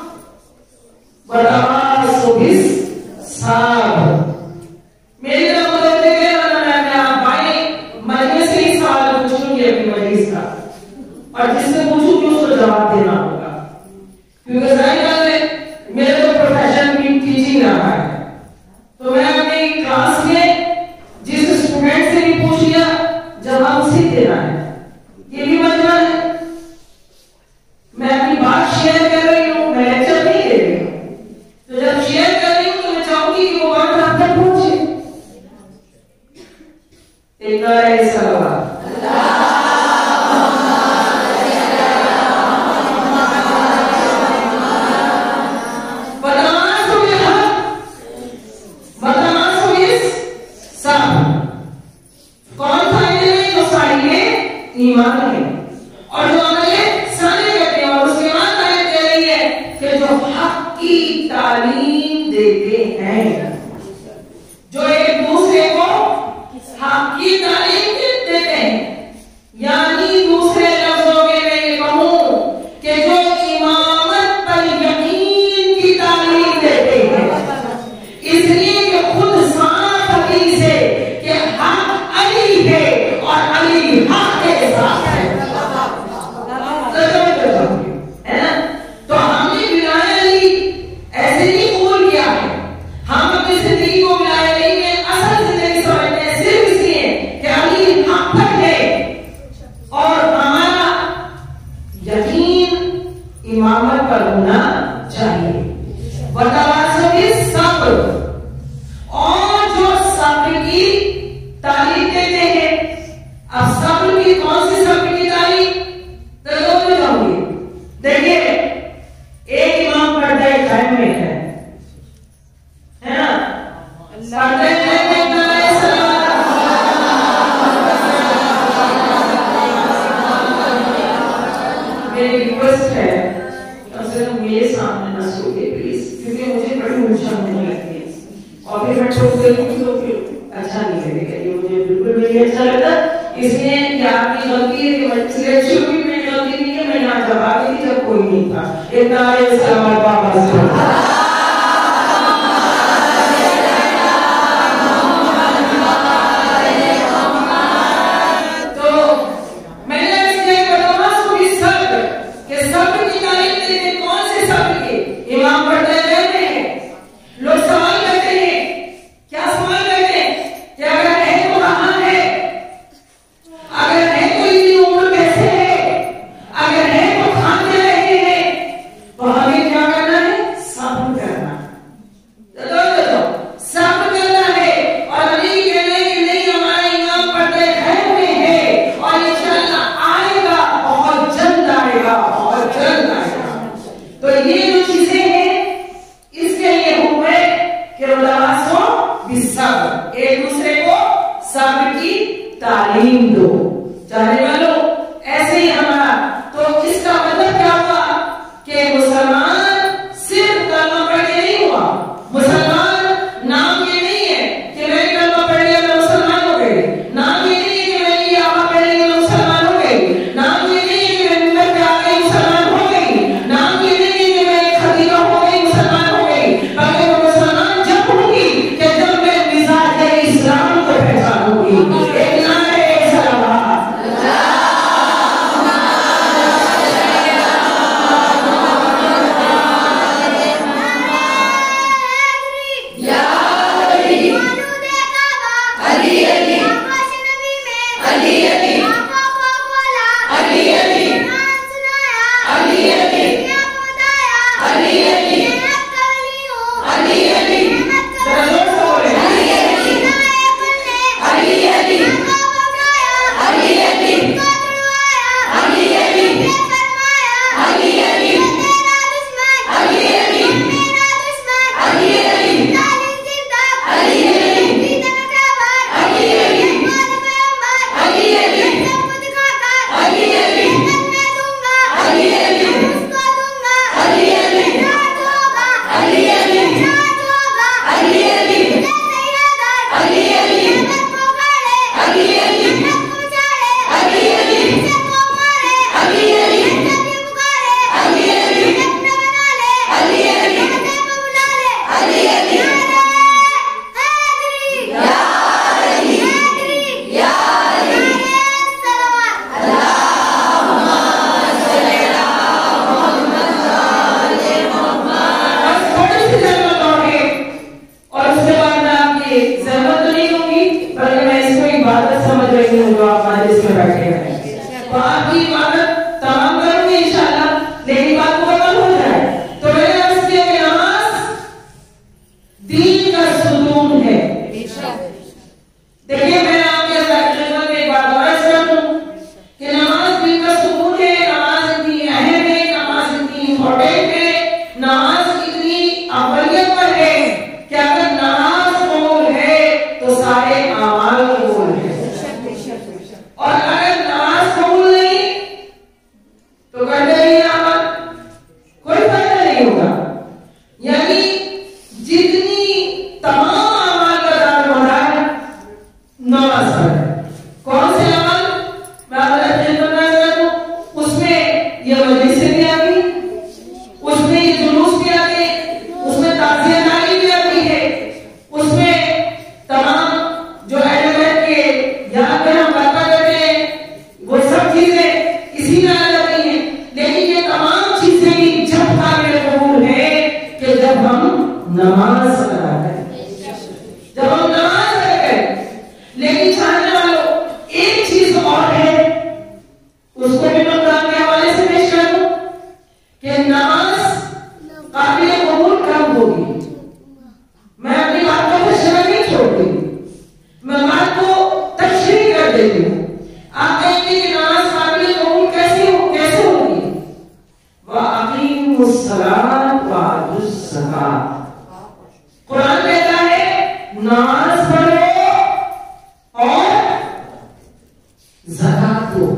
वतवासौ बिस सब्र। मेरी तरफ मुझे देखे मैं आप भाई मजलिस से ही सवाल पूछूंगी अपनी मजलिस का, और जिससे पूछूंगी उसको जवाब देना होगा, क्योंकि जाहिर बात है मेरा तो प्रोफेशन भी टीचिंग रहा है, तो मैं अपनी क्लास में जिस स्टूडेंट से भी पूछ लिया जवाब उसे देना है। ये भी मजबूर है, मैं अपनी बात शेयर कर रही हूँ, मैं लेक्चर नहीं दे रही हूँ, तो जब शेयर कर रही हूँ तो मैं चाहूंगी कि वो बात आप तक पहुंचे। एक नारे सलावत, बदमाश हो गया, बदमाश हो इस सब कौन फायदे में, जो फायदे ईमान है और जो अमले साले करते हैं। और उसके बाद आयत कह रही है कि जो हक की तालीम देते हैं, जो एक दूसरे को हक की तालीम देते हैं, यानी दूसरे लफ्जों में मैं ये कहूं कि जो इमामत पर यकीन की तालीम देते हैं, इसलिए कि खुद साफ हदीस है कि हक अली है और अली हक के साथ है, है ना। तो हमने विलाया अली ऐसे नहीं कबूल किया है, हम अपनी जिंदगी को विलाया अली में असल जिंदगी समझते हैं, सिर्फ इसलिए कि अली हक पर है और हमारा यकीन इमामत पर होना चाहिए। वतवासौ बिस सब्र, और जो सब्र की तालीम देते हैं। अब सब्र की कौन सी सब्र की तालीम, तो लोग में जाऊंगी। देखिए एक इमाम पर्दे खैम में है, है ना, पर्दे खैम में नारे सलावत, मेरी रिक्वेस्ट है कम से कम मेरे सामने ना सोइए प्लीज, क्योंकि मुझे बड़ी ऊर्जा होने लगती है और फिर मैं ठोक देती तो फिर अच्छा नहीं लगेगा, ये मुझे बिल्कुल भी नहीं अच्छा लगता। इसलिए कि आपकी गलती है कि मैं शुरू में मेरी गलती नहीं है, मैं यहाँ जवाब दी जब कोई नहीं था। एक नारे सलावत बाबा से इमाम पढ़ते रहते हैं, लोग सवाल करते हैं, क्या सवाल करते हैं कि अगर है तो कहां है, अगर है तो इतनी उम्र कैसे है, अगर है तो खाते रहे हैं, तो हमें क्या करना है, सब्र करना, सब्र करना है। और अली कहना है कि नहीं हमारे इमाम पढ़ते रहे हुए हैं और इंशाअल्लाह आएगा, बहुत जल्द आएगा, बहुत जल्द आएगा। तो ये जो चीजें हैं इसके लिए हुए कि वतवासौ बिस सब्र, एक दूसरे को सब्र की तालीम दो। चाहे वालों ऐसे ही हमारा, तो इसका मतलब क्या हुआ कि मुसलमान सिर्फ कलमा पढ़ के नहीं हुआ, मुसलमान नाम ये नहीं है कि मैं कलमा तो नहीं दूंगी, बल्कि मैं इसको इबादत समझ रही हूँ जो आप मजलिस में बैठे हैं। तो आपकी इबादत तमाम करूंगी इंशाल्लाह, लेकिन बात मुकम्मल हो जाए तो मैंने अर्ज किया कि नमाज दीन का सुतून है। देखिए मैं आपके खिदमत में एक बात और अर्ज कर दूं कि नमाज दीन का सुतून है, नमाज इतनी अहम है, नमाज इतनी इंपॉर्टेंट है, नमाज इतनी अवलियत पर है कि अगर नमाज कबूल है तो सारे अमाल कबूल है, और अगर नमाज कबूल नहीं तो करते रहिए अमल, कोई फायदा नहीं होगा। यानी जितनी तमाम अमाल का दारोमदार नमाज पर है। कौन से अमल मैं आपको खिदमत में अर्ज कर दूं, उसमें ये मजलिसें भी आती, उसमें ये जुलूस भी आते, उसमें ताज़ियतनाई भी आती है, उसमें तमाम जो एलिमेंट के याद में हम बात करते हैं वो सब चीजें इसी में आ जाती हैं। लेकिन ये तमाम चीजें भी जब काबिल कबूल है कि जब हम नमाज अदा करें, जब हम नमाज अदा करें। लेकिन चाहने वालों एक चीज और है, उसको भी मैं कुरान के हवाले से पेश कर दूं कि नमाज काबिल कबूल कब होगी। मैं अपनी बात को तशरीह नहीं छोड़ती, मैं बात को तशरीह कर देती हूँ। आप कहेंगे कि नमाज काबिल कबूल कैसे हो कैसे होगी? वअक़ीमुस्सलात वअतुज़्ज़कात, कुरान कहता है नमाज पढ़ो और ज़कात दो।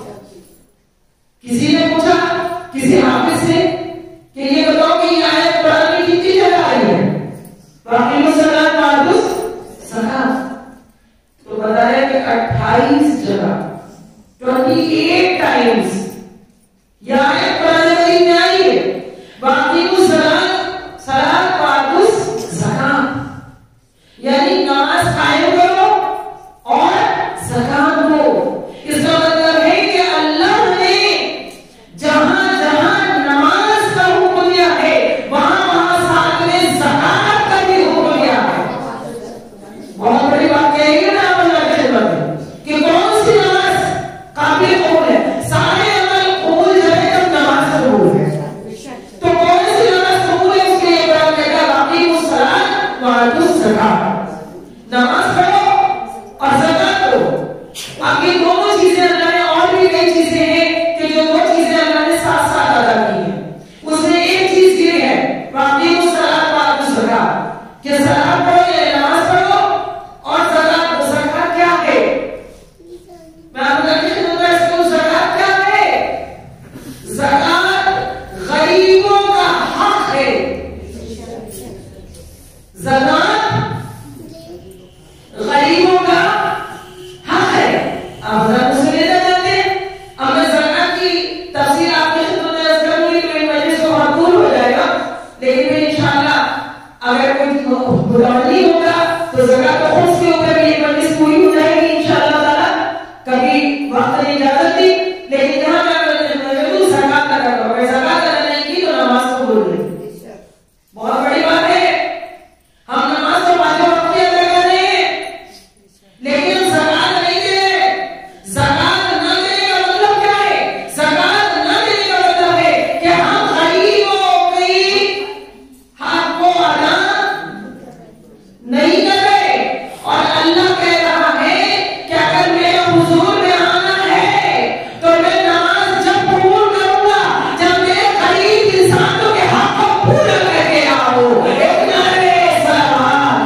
किसी ने पूछा किसी हाफिज से कि ये बताओ कि ये आयत कुरान में कितनी जगह आई है? वअक़ीमुस्सलात वअतुज़्ज़कात, तो बताया कि अट्ठाईस जगह, अट्ठाईस टाइम्स यह आयत कुरान मजीद में आई है। वअक़ीमुस्सलात सलात वअतुज़्ज़कात, यानी नमाज कायम करो और ज़कात दो। इसका मतलब है कि अल्लाह ने जहां जहां नमाज का हुक्म दिया है वहां वहां साथ में ज़कात का भी हुक्म दिया है। बहुत बड़ी बात कहेगी ना आप अल्लाह की खिदमत में कि कौन सी नमाज काबिल कबूल है। सारे अमल कबूल है तब नमाज कबूल है। तो कौन सी नमाज कबूल है उसके लिए कुरान कहता है वअक़ीमुस्सलात वअतुज़्ज़कात, नमाज पढ़ो और ज़कात दो। अब ये दोनों चीजें अल्लाह ने, और भी कई चीजें हैं कि जो दो चीजें अल्लाह ने साथ साथ अदा की हैं। उसमें एक चीज ये है वअक़ीमुस्सलात वअतुज़्ज़कात कि ज़कात पढ़ो या नमाज पढ़ो और ज़कात दो। ज़कात क्या है? मैं आपको खिदमत में इसको ज़कात क्या है? ज़कात गरीबों का हक है। ज़कात गरीबों का हक है। आप जरा मुझसे लेना चाहते हैं, अब मैं ज़कात की तफसील आपकी खिदमत में अर्ज करूंगी तो इन मजलिस को मकबूल हो जाएगा। लेकिन फिर इंशाअल्लाह अगर कोई बुरा नहीं होगा तो ज़कात तो खुद के ऊपर भी ये मजलिस पूरी हो जाएगी इंशाअल्लाह ताला। कभी वक्त नहीं इजाजत दी, लेकिन जहां मैं ज़कात अदा करूं, अगर ज़कात अदा नहीं की तो नमाज को भूल गई। बहुत बड़ी बात है। हम नमाज तो पांचों वक्त की अदा कर रहे हैं, लेकिन हम ज़कात नहीं दे रहे। ज़कात न देने का मतलब क्या है? ज़कात न देने का मतलब है कि हम गरीबों की हक को अदा नहीं कर रहे। और अल्लाह कह रहा है कि अगर मेरे हुजूर में आना है तो मैं नमाज जब कबूल करूंगा जब मेरे गरीब इंसानों के हक को पूरा करके आओ। एक नारे सलावत,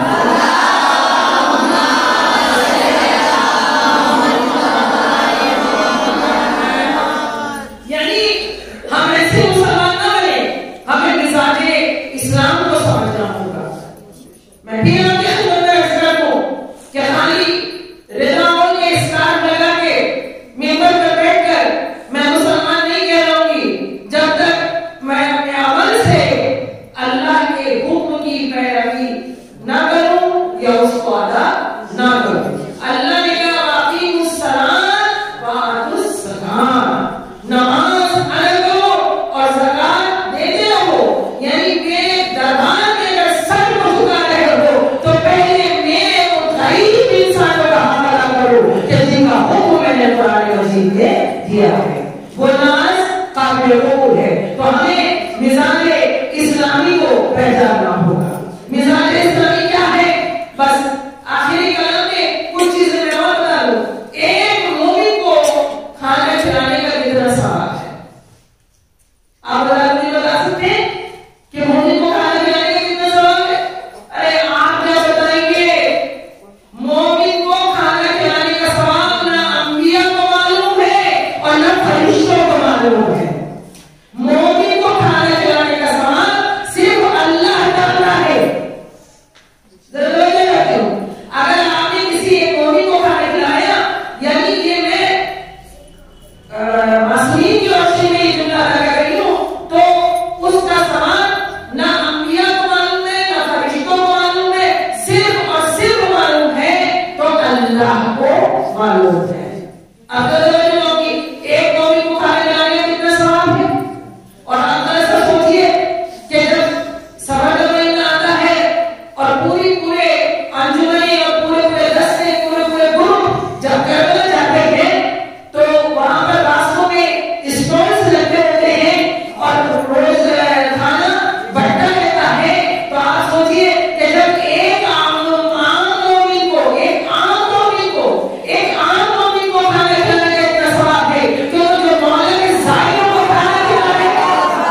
यानी हम ऐसे मुसलमान ना बने, हमें मिजाजे इस्लाम को समझना होगा। मैं फिर आपके खिदमत में अर्ज कर दूं कि खाली रिज़ा बोल के स्कार्फ लगा के मिंबर पर बैठकर मैं मुसलमान नहीं कहलाऊंगी जब तक मैं अपने अमल से अल्लाह के हुक्म की पैरवी ना करूं या उसको अदा ना करूं। अल्लाह ने कहा वअक़ीमुस्सलात वअतुज़्ज़कात, नमाज अदा करो और ज़कात देते रहो। यानी मेरे दरबार में अगर सर को झुका रहे हो तो पहले मेरे मुताई तरतीब इंसानों का हवाला करो कि जिनका हुक्म मैंने कुरान मजीद में दिया है, वो नाज काबिल कबूल है। तो हमें मिजाज इस्लामी को पहचानना होगा। मिजाज इस्लामी क्या है? बस आखिरी कलम में कुछ चीजें मैं और बता दूं। एक मोमिन को खाना खिलाने का कितना सवाब है? आप बता मुझे बता सकते हैं कि मोमिन को खाना खिलाने का कितना सवाब है? अरे आप क्या बताएंगे? मोमिन को खाना खिलाने का सवाब ना अंबिया को मालूम है और ना फरिश्तों को मालूम है। मोमिन को खाना खिलाने का सवाब सिर्फ अल्लाह करता है। अगर आपने किसी एक मोमिन को खाना खिलाया, यानी ये मैं मासूमीन की रोशनी में ये जुमला लगा रही हूं, तो उसका सवाब ना अंबिया को मालूम है ना फरिश्तों को मालूम है, सिर्फ और सिर्फ मालूम है तो अल्लाह को मालूम है। अगर एक मोमिन को खाना खिलाने का कितना सवाब है? और आप ऐसा सोचिए कि जब सफर का महीना आता है और पूरी पूरे अंजुमने और पूरे पूरे दस्ते पूरे पूरे ग्रुप जब करबला जाते हैं तो वहां पर रास्तों में स्टॉल्स लगे होते हैं और रोज खाना बढ़ता रहता है। तो आप सोचिए कि जब एक आम आम मोमिन को एक आम मोमिन को एक आम मोमिन को खाना खिलाने का इतना सवाब है, तो जो मौला के जायरों को खाना खिलाने का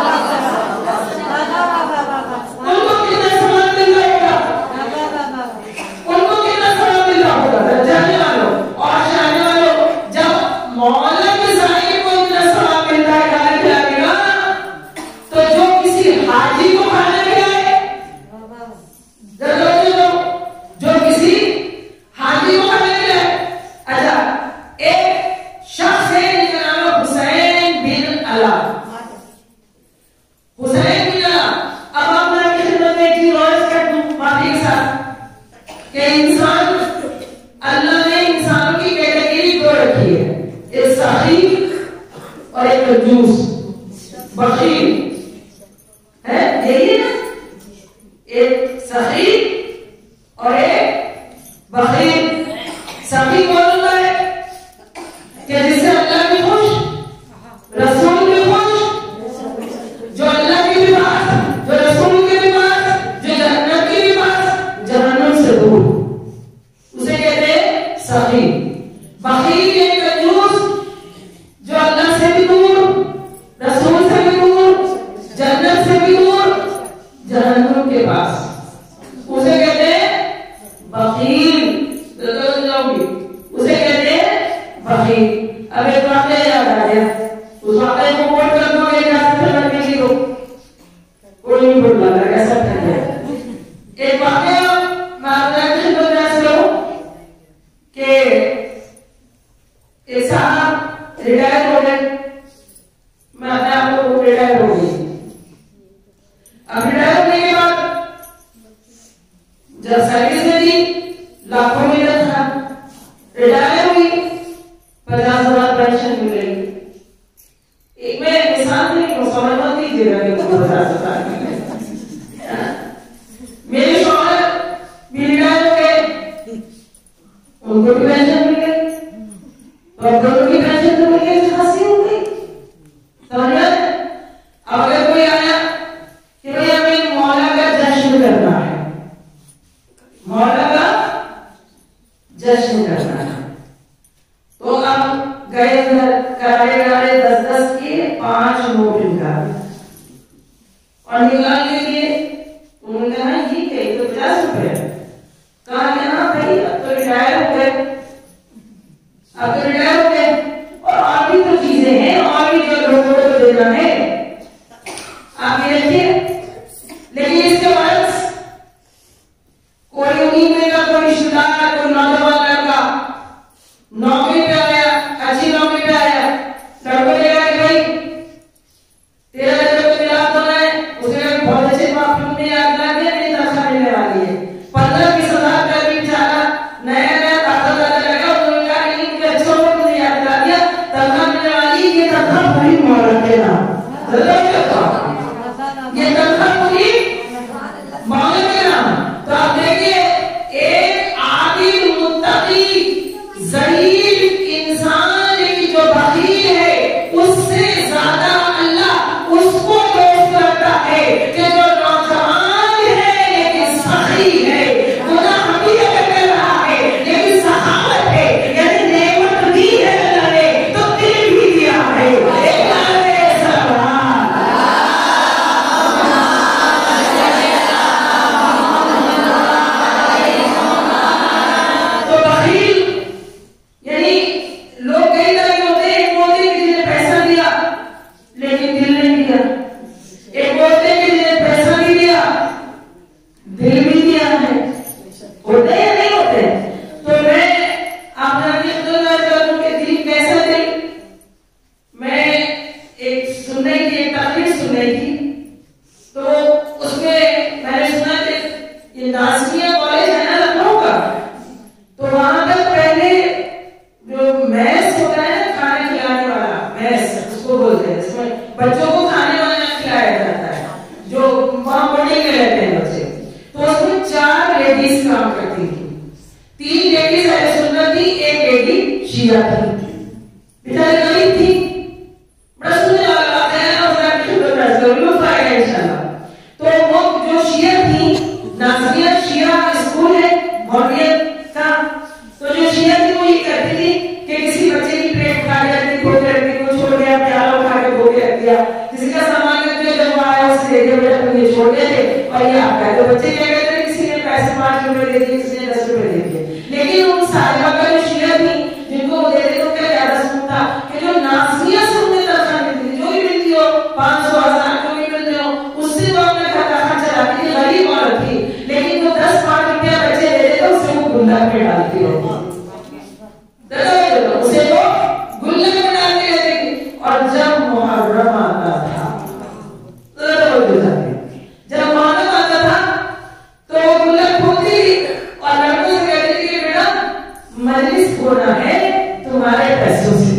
उनको कितना सवाब मिल रहा होगा? उनको कितना सवाब मिल रहा होगा? जाने वालों और जाने वालों, जब मौला के जायरे को इतना सवाब मिल रहा है खाना खिलाने का, तो जो किसी हाजी को खाना खिलाए, जो जो किसी हाजी को खाना खिलाए। अच्छा, एक शख्स है जिनका नाम है हुसैन बिन अला। हुसैन बिन अला, अब आप मेरे खिदमत में एक चीज और कर दूं माफी के साथ कि इंसान, अल्लाह ने इंसानों की कैटेगरी दो रखी है, एक सखी और एक कंजूस बखील है। यही ना, एक सखी और एक बखील। सखी कौन होता है? कि जिससे अल्लाह भी खुश, रसूल भी खुश, जो अल्लाह की भी बात, जो रसूल की भी बात, जो जन्नत की भी बात, जहन्नम से दूर, उसे कहते हैं सखी। बखील ये कंजूस जो अल्लाह से भी दूर, रसूल से भी दूर, जन्नत से भी दूर, जहन्नम के पास, उसे कहते हैं बखील। उसे कहते हैं बखील। अब एक वाक़या याद आ गया, उस वाक़ये को कोट कर दो, एक हाथ से लग के लिखो, कोई नहीं बोल रहा है, ऐसा कर दिया। एक वाक़या मैं आपके खिदमत में ऐसे करूं कि एक साहब रिटायर हो गए, मैं अपने आप को रिटायर हो गई। अब रिटायर होने के बाद जब सर्विस में थी, लाखों में था, रिटायर हुई, पचास हजार पेंशन मिल गई। एक मैं मिसाल नहीं हूं, समझ मत लीजिएगा कि पचास हजार मेरे शौहर भी रिटायर हो गए, उनको भी पेंशन मिल गई, तो अब दोनों की पेंशन तो मिल गई, खासी हो गई। समझ में? अब अगर कोई आया कि भाई हमें मौला का जश्न करना है, मौला का जश्न करना है, तो अब गए करारे करारे दस दस के पांच नोट निकाले और निकालने के लिए उन्होंने कहा ये क्या, तो पचास रुपए। कहा कि हाँ भाई अब तो रिटायर हो गए, अब तो रिटायर हो गए और और भी तो चीजें हैं, और भी जो लोगों को देना है आप ये रखिए। लेकिन इसके बाद कोई उम्मीद नहीं का, कोई रिश्तेदार, कोई नौजवान लड़का नौकरी पे आया, अच्छी नौकरी पे आया, लड़कों ने कहा भाई तेरा जब मिला तो है, उसे बहुत अच्छे माफ तुमने याद ना दिया, मेरी तनख्वाह मिलने वाली है पंद्रह बीस हजार का भी बेचारा नया नया ताजा ताजा लगा, उन्होंने कहा कि मुझे अच्छा हो तुमने याद दिला दिया, तनख्वाह मिलने वाली, ये तनख्वाह पूरी मौला के नाम। ये शिया थी, बेचारी गरीब थी, बड़ा सुनने वाला बात है और उसका शुक्र कर जरूर पाएगा इंशाल्लाह। तो वो जो शिया थी, नाज़िया शिया स्कूल है मौलवियत का, तो जो शिया थी वो ये करती थी कि किसी बच्चे की प्लेट खा जाती, खो जाती, को छोड़ गया, प्याला उठा के धो के रख दिया, किसी का सामान रख दिया, जब वो आया उसे दे दिया, बेटा तुम ये छोड़ गए थे और ये आपका है। तो बच्चे क्या कहते हैं, किसी ने पैसे पांच रुपए दे दिए, किसी ने दस रुपए दे दिए। लेकिन उन साहिबा का जो शिया थी जिनको वो दे रहे तो क्या ज्यादा सुनता कि जो नाज़िया से उन्हें तनख्वाह मिलती थी, जो भी मिलती हो पांच सौ हजार जो भी मिलते हो, उससे वो अपना खाता खर्चा चलाती थी, गरीब औरत थी। लेकिन वो दस पांच रुपया बच्चे दे देते उससे वो गुल्लक में डालती रहती, उसे वो गुल्लक में डालती रहती थी। और जब मुहर्रम आता था, जब मुहर्रम आता था तो वो गुल्लक खोलती थी और लड़कों से कहती थी कि बेटा मजलिस होना है तुम्हारे पैसों से,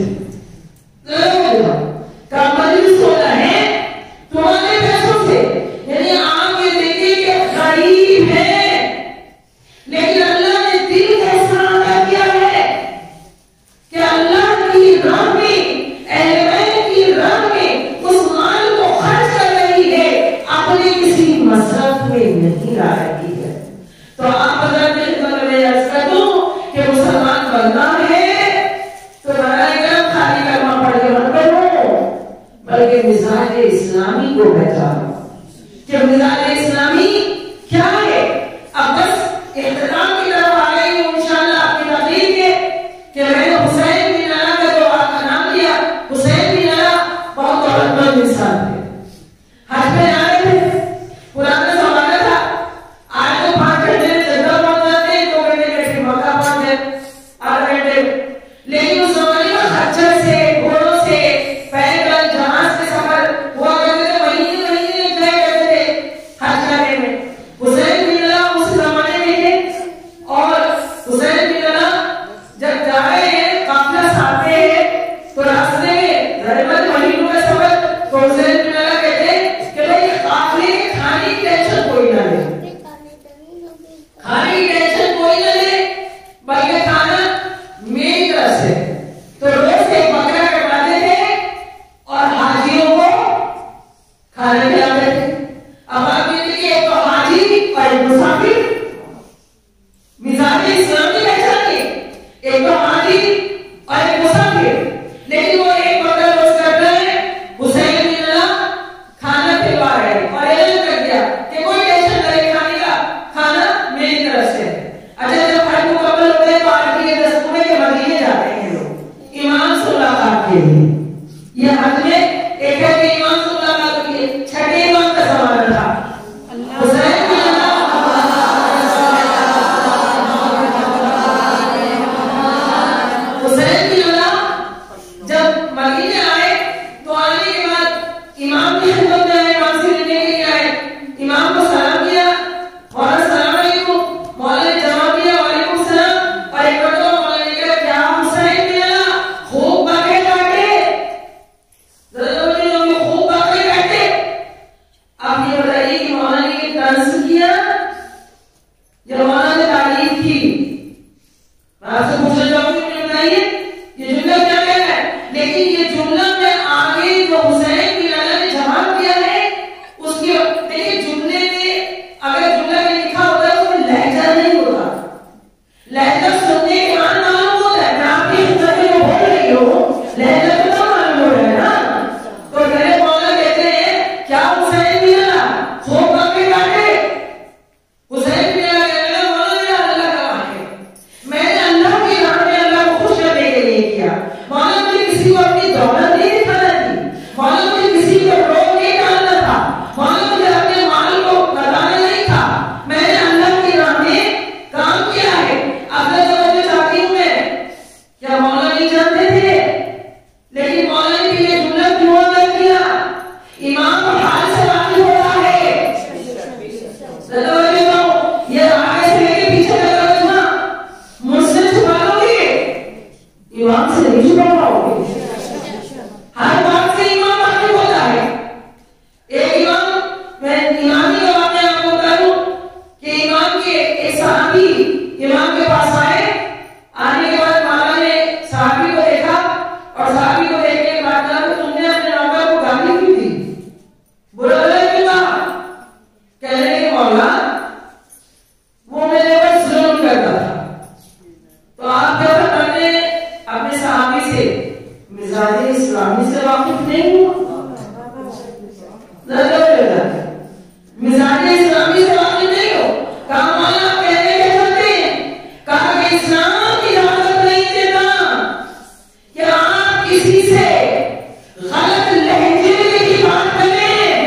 का मजलिस होना है तुम्हारे पैसों से। यानी आप ये देखिए कि गरीब है लेकिन अल्लाह ने दिल कैसा अदा किया है कि अल्लाह की राह में, अहले बैत की राह में उस माल को खर्च कर रही है, अपने किसी मसरफ में नहीं ला रही है। तो आप अगर मैं अर्ज कर दूं कि मुसलमान बनना है तो खाली कलमा पढ़ के मत करो, बल्कि मिजाज इस्लामी को पहचानो कि मिजाज इस्लामी क्या है। अब बस इख्तिताम की तरफ आ गई हूं इंशाअल्लाह आपकी तकरीर के कि मैंने हुसैन बिन अला का जो आपका नाम लिया, हुसैन बिन अला बहुत दौलतमंद इंसान थे, हज में आ रहे थे, पुराना जमाना था, आज तो पांच घंटे में जद्दा पहुंच जाते हैं, दो घंटे में फिर मक्का पहुंच जाए, आठ घंटे में। लेकिन उस जमाने में खच्चर से, घोड़ों से, पैदल, जहाज से सफर हुआ करते थे, महीने महीने तय करते थे हज करने में। हुसैन बिन अला उस जमाने में थे और हुसैन बिन अला जब जा रहे हैं, काफिला साथ में है, तो रास्ते में रहमत महीनों का सफर, तो हुसैन बिन अला कहते हैं कि भाई काफिले के खाने की टेंशन कोई ना ले, खाने की टेंशन कोई ना ले, बल्कि खाना मेरी तरफ से। तो रोज एक बकरा कटवाते थे और हाजियों को खाना खिलाते थे। अब आप ये देखिए, एक तो हाजी और एक मुसाफिर, मिजाज इस्लामी पहचान है, एक तो हाजी और एक मुसाफिर। लेकिन वो एक बकरा रोज कर रहे हैं, हुसैन बिन अला खाना खिलवा रहे हैं और ऐलान कर दिया कि कोई टेंशन करे, खाने का खाना मेरी तरफ से। अच्छा, जब हज मुकम्मल हो गए तो आठ के दस पूरे के मदीने जाते हैं लोग इमाम से मुलाकात के लिए। ये हज में एक है कि इमाम से मुलाकात के लिए छठे इमाम का जमाना था, हुसैन बिन अला हुसैन बिन अला जब मदीने आए तो आने के बाद इमाम की खिदमत में आए, इमाम से मिलने के लिए आए, इमाम को सलाम किया, मौला सलाम अलैकुम, मौला ने जवाब दिया वालेकुम सलाम, और एक मरतबा मौला ने कहा क्या हुसैन बिन अला खूब बकरे काटे, जरा लोग खूब बकरे काटे। अब ये बताइए कि मौला ने ये तंज किया या मौला ने तारीफ की? आपसे पूछना चाहूंगी, बताइए ये जुमला क्या कह रहा है? लेकिन ये जुमला में आगे जो हुसैन बिन अला ने जवाब दिया है उसके, देखिए जुमले में अगर जुमला में लिखा होता है तो लहजा नहीं होता, लहजा सुनने के बाद मालूम होता है। मैं आपकी खिदमत में बोल रही हूँ, लहजा तो ना मालूम हो रहा है ना। तो मेरे मौला कहते हैं क्या हुसैन बिन अला खूब बकरे काटे? हुसैन बिन अला कहते हैं मौला मेरा अल्लाह का वाह है, मैंने अल्लाह की राह में अल्लाह को खुश करने के लिए किया। मौला मुझे किसी को अपनी दौलत नहीं दिखाना थी, मौला मुझे किसी को रोक नहीं डालना था, मौला मुझे अपने माल को बताना नहीं था, मैंने अल्लाह की राह में काम किया है। अब मैं चाहती हूँ मैं, क्या मौला नहीं जानते थे? लेकिन मौला ने भी ये जुमला क्यों अदा किया? इमाम को हाल से वाकिफ होता है। ये आगे से लेके पीछे तक ना मुझसे छुपा लोगे, इमाम से नहीं छुपा पाओगे। हर बात से इमाम वाकिफ होता है। एक इमाम, मैं इमामी का वाक़या आपको बता दूं कि इमाम के एक सहाबी इमाम के पास आए, आने के बाद मौला ने मिजाज इस्लामी से वाकिफ नहीं हुआ, मिजाज इस्लामी से वाकिफ नहीं हो। कामवाला कहने के चलते कहा कि इस्लाम इजाजत नहीं देता कि आप किसी से गलत लहजे में की बात करें।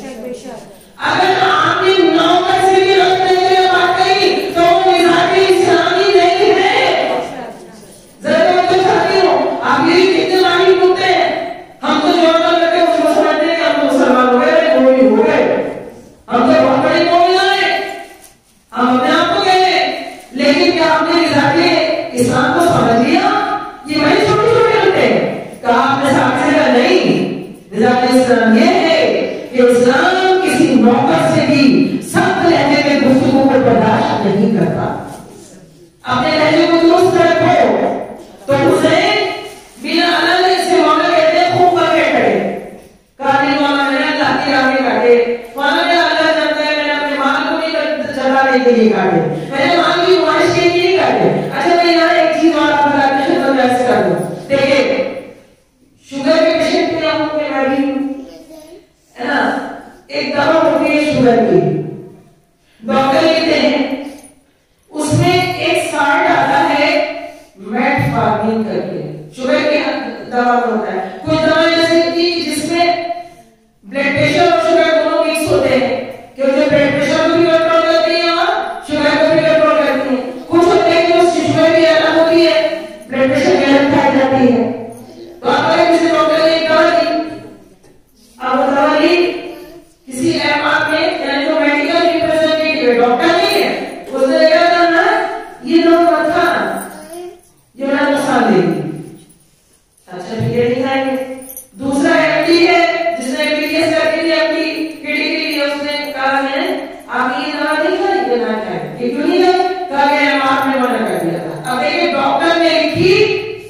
अगर आपने नौकर से भी गलत लहजे में बात करी तो मिजाज इस्लामी नहीं है। जरा मैं तो चाहती हूँ आप ये कितने मानी होते हैं, हम तो जो करते हैं उसको समझते हैं हम मुसलमान हो गए, कोई हो गए, हम तो बहुत बड़ी कौम है, हम अपने आप को गए। लेकिन क्या आपने मिजाजे इस्लाम को समझ लिया? ये वही छोटे छोटे होते हैं। कहा आपने सामने का नहीं, मिजाज इस्लाम ये है कि इस्लाम किसी नौकर से भी सख्त लहजे में गुफ्तगू को बर्दाश्त नहीं करता। अपने लहजे को दुरुस्त रखो तो उसे बिना अलग से मौला कहते हैं खूब करके खड़े काटी मौला मैंने अल्लाह की राह में काटे, मौला ने अल्लाह जानता है मैंने अपने माल को भी चलाने के लिए काटे, मैंने माल की नुमाइश के लिए नहीं काटे। अच्छा मैं यहाँ एक चीज और आप बता के खत्म कैसे कर दूं। देखिए शुगर के पेशेंट में हम लोग मैं भी है ना, एक दवा होती है शुगर की, डॉक्टर लिखते हैं उसमें एक साल्ट आता है मेटफॉर्मिन करके, शुगर की दवा होता है। कुछ दवाएं ऐसी होती है जिसमें ब्लड प्रेशर और शुगर दोनों मिक्स होते हैं, क्योंकि ब्लड प्रेशर को भी कंट्रोल करती है और शुगर को भी कंट्रोल करती है। कुछ होते हैं जो शुगर भी अलग होती है, ब्लड प्रेशर भी अलग खाई जाती है। तो आपको किसी डॉक्टर ने एक दवा दी, अब वो दवा ली किसी एमआर में, यानी जो मेडिकल रिप्रेजेंटेटिव है, डॉक्टर नहीं है, उसने क्या करना ये दवा मत खाना, ये बड़ा नुकसान देगी। अच्छा ठीक है नहीं खाएंगे। दूसरा एमडी है जिसने पीडीएस करके दी अपनी किडनी के लिए, उसने कहा है आप ये दवा नहीं खाएंगे ना खाएं, ये क्यों नहीं है? कहा गया एमआर ने मना कर दिया था। अब देखिए डॉक्टर ने लिखी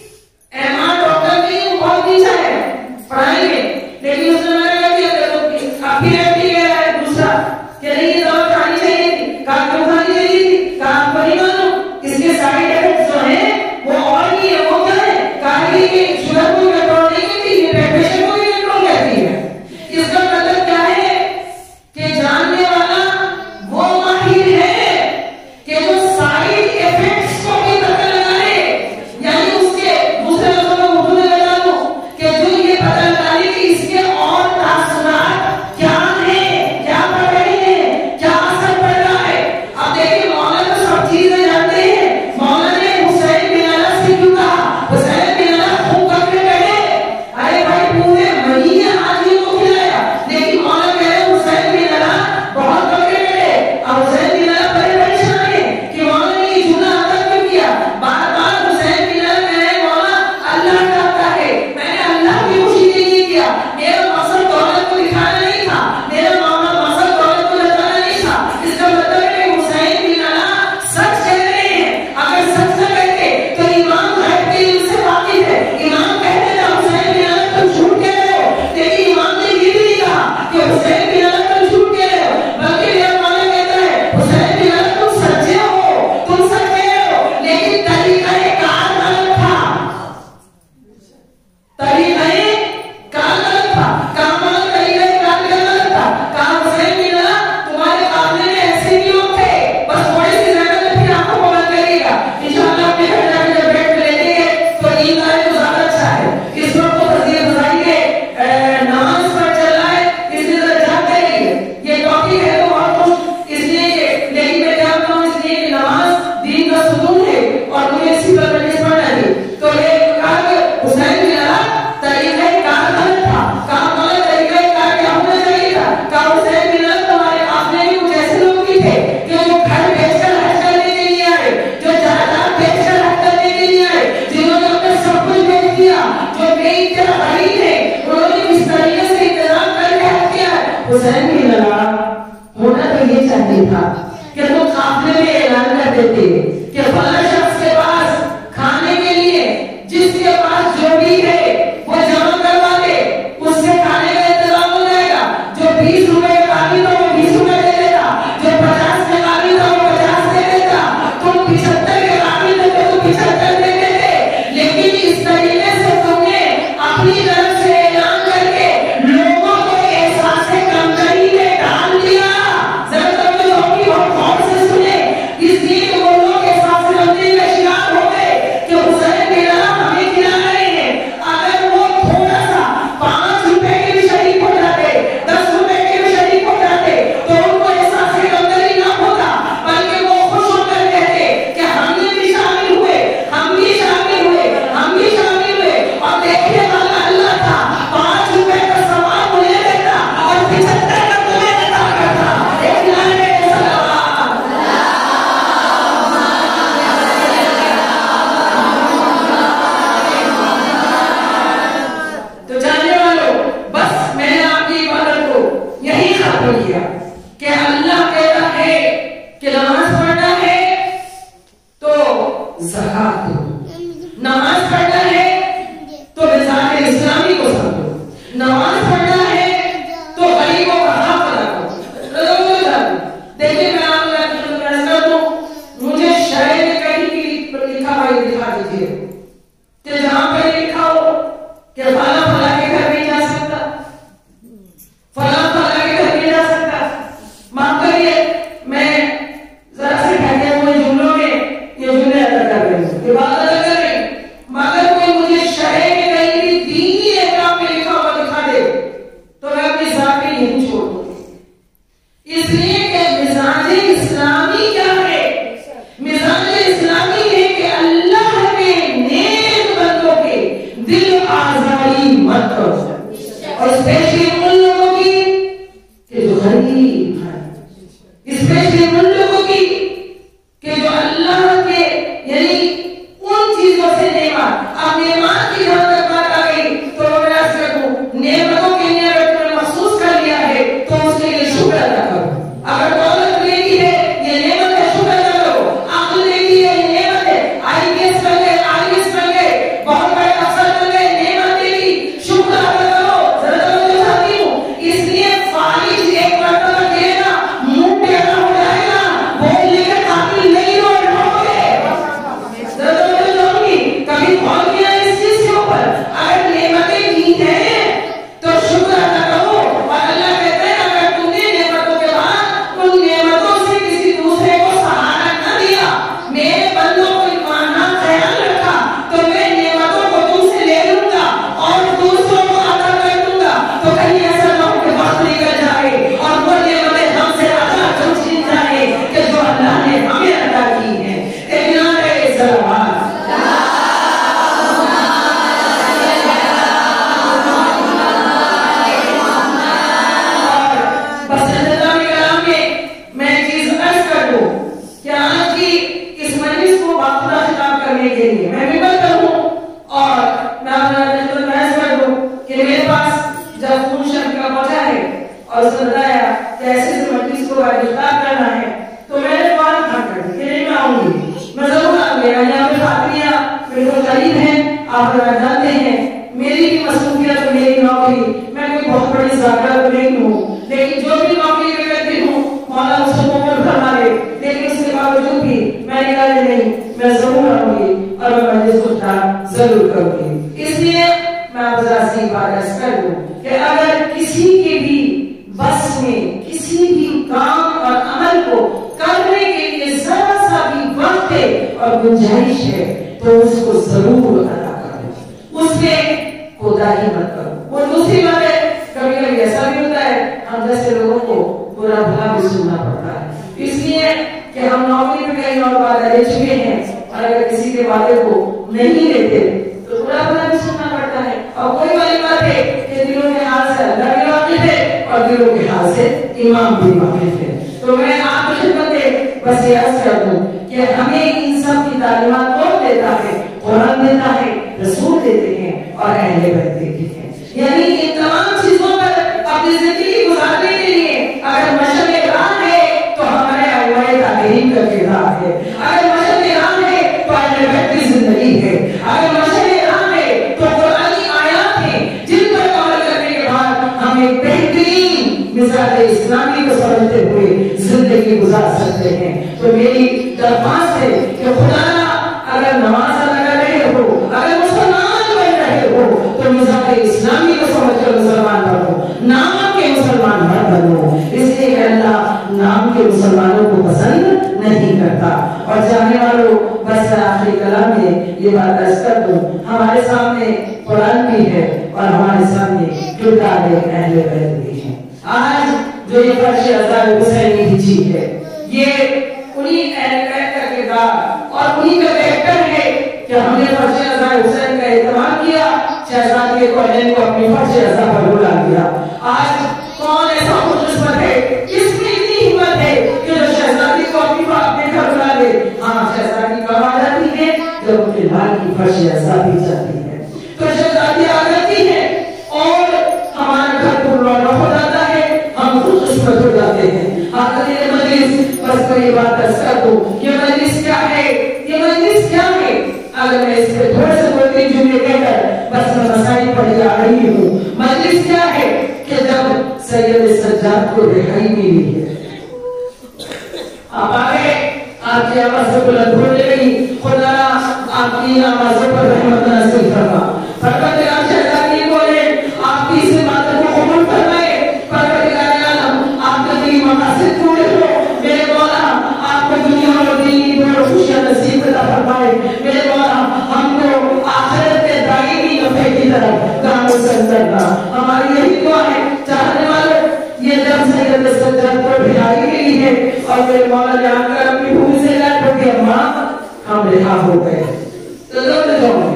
नाराजगी मत करो। और स्पेशली उन लोगों की कि जो गरीब हैं, स्पेशली उन लोगों की कि जो अल्लाह के यानी उन चीजों से नेमत, अब नेमत की जहां तक बात आ गई तो मैं अर्ज करूं, नेमतों के लिए अगर तुमने महसूस कर लिया है तो उसके लिए शुक्र अदा करो। अगर दौलत लेनी है ये नेमत है, शुक्र अदा करो। अक्ल लेनी है ये नेमत है, आई पी एस बन गए, आई ए एस बन गए, बहुत बड़े अफसर बन गए, नेमत देगी, शुक्र अदा करो। जरा मैं चाहती हूँ इसलिए फारिज एक मरतबा देना मुंह पे अदा हो जाएगा, बोलने के काबिल नहीं हो रहोगे। जरा मैं चाहूंगी कभी कौन किया इस चीज के ऊपर, अगर नेमतें दी हैं तो शुक्र अदा करो। और अल्लाह कहते हैं अगर तुमने नेमतों के बाद उन नेमतों से किसी दूसरे को सहारा न दिया, मेरे बंदों को ईमान का ख्याल रखा, तो मैं नेमतों को तुमसे ले लूंगा और दूसरों को अदा कर दूंगा। तो कहीं ऐसा ना हो कि वक्त निकल जाए और वो नेमतें हमसे अदा जो छीन जाए कि जो अल्लाह ने हमें अदा की है। एक नारे सलावत। के लिए मैं विवरण करूं और मैं अपना बहस कर दूं कि मेरे पास जब फोन शब्द का पहुंचा है और उसने बताया कि ऐसे से मजलिस को गिरफ्तार करना है तो मैंने फौरन हाँ कर दी कि नहीं मैं आऊंगी, मैं जरूर आऊंगी। यहाँ पे फातिया बिल्कुल करीब है, आप लोग जानते हैं मेरी भी मसरूफियत तो मेरी नौकरी, मैं कोई बहुत बड़ी जागरूक नहीं हूँ, लेकिन जो भी नौकरी मैं करती हूँ मौला उसको कबूल फरमा ले, लेकिन उसके बावजूद भी मैंने कहा नहीं मैं जरूर आऊंगी और मैं मजलिस को जरूर करूंगी। इसलिए मैं आपसे सी बात कर दूं कि अगर किसी के भी बस में किसी भी काम और अमल को करने के लिए जरा सा भी वक्त है और गुंजाइश है तो उसको जरूर अदा करो, उसमें कोताही मत करो। वो दूसरी बात है कभी कभी ऐसा भी होता है हम जैसे लोगों को बुरा भला भी सुनना पड़ता है, इसलिए कि हम नौकरी में कहीं और वादा ले चुके हैं और अगर किसी के वादे को नहीं लेते तो बुरा भला भी सुनना पड़ता है। और कोई वाली बात है कि दिलों के हाल से अल्लाह भी वाकिफ है और दिलों के हाल से इमाम भी वाकिफ है। तो मैं आपकी खिदमत में बस ये अर्ज कर दूं कि हमें इन सब की तालीमात कौन देता है, कुरान देता है, रसूल देते हैं और अहले बैत देते हैं। यानी इन तमाम चीजों पर अपनी जिंदगी गुजारने के लिए अगर मशक़ राह है तो हमारे अल्लाह तालीम का किरदार है, अगर मशक़ राह है तो अहले बैत की जिंदगी है, अगर मशक़ राह है तो कुरानी आयत है जिन पर अमल करने के बाद हम एक बेहतरीन मिजाज इस्लामी को समझते हुए जिंदगी गुजार सकते हैं। तो मेरी दरख्वास्त है कि खुदा अगर नमाज अदा कर रहे हो, अगर मुसलमान बन रहे हो तो मिजाज इस्लामी को समझकर मुसलमान बनो, नाम के मुसलमान मत बनो, इसलिए अल्लाह नाम के मुसलमानों को पसंद नहीं करता। और जाने वालों बस आखिरी कलाम में ये बात अर्ज कर दूं, हमारे सामने कुरान भी है और हमारे सामने किरदार अहले बैत भी है। आज जो ये फर्श अज़ार हुसैनी हिजी है ये उन्हीं अहले बैत का किरदार और उन्हीं का कैरेक्टर है कि हमने फर्श अज़ार हुसैन का एहतराम किया, शहजादी को को अपनी फर्श अज़ा पर बुला दिया। आज कौन ऐसा खुशकिस्मत है, किसमें इतनी हिम्मत है कि जो शहजादी को अपनी अपने घर बुला ले। हाँ, शहजादी कब आ जाती है जब उनके लाल की फर्श अज़ा भी जाती है, तो शहजादी आ जाती है और हमारा घर पुरवाना हो जाता है, हम खुशकिस्मत हो जाते हैं। आखिर ये मजलिस बस मैं ये बात अर्ज कर दूं, ये मजलिस क्या है, ये मजलिस क्या है। अगर मैं इसके थोड़े से दो तीन जुमले कहकर बस मैं मसाइल पढ़ी आ रही हूँ। मजलिस क्या है कि जब सैयद सज्जाद को रिहाई मिली है, आप आगे आपकी आवाज से बुलंद हो गई, खुदा आपकी आवाज़ों पर रहमत नसीब फरमा। परवरदिगार शहजादी बोले आपकी इस बात को कबूल फरमाए, परवरदिगार आलम आपके दिल मकासद पूरे हो, मेरे मौला आपको दुनिया और दीन की बड़ी खुशियां नसीब अता फरमाए। मेरे मौला हमको आखिरत के दायमी नफे की तरफ गामज़न करना, हमारी यही दुआ है। चाहने वालों ये जब सैयद सज्जाद को रिहाई मिली है और मेरे मौला ने आकर अपनी भूमि से लौट के अम्मा हम रिहा हो गए, तो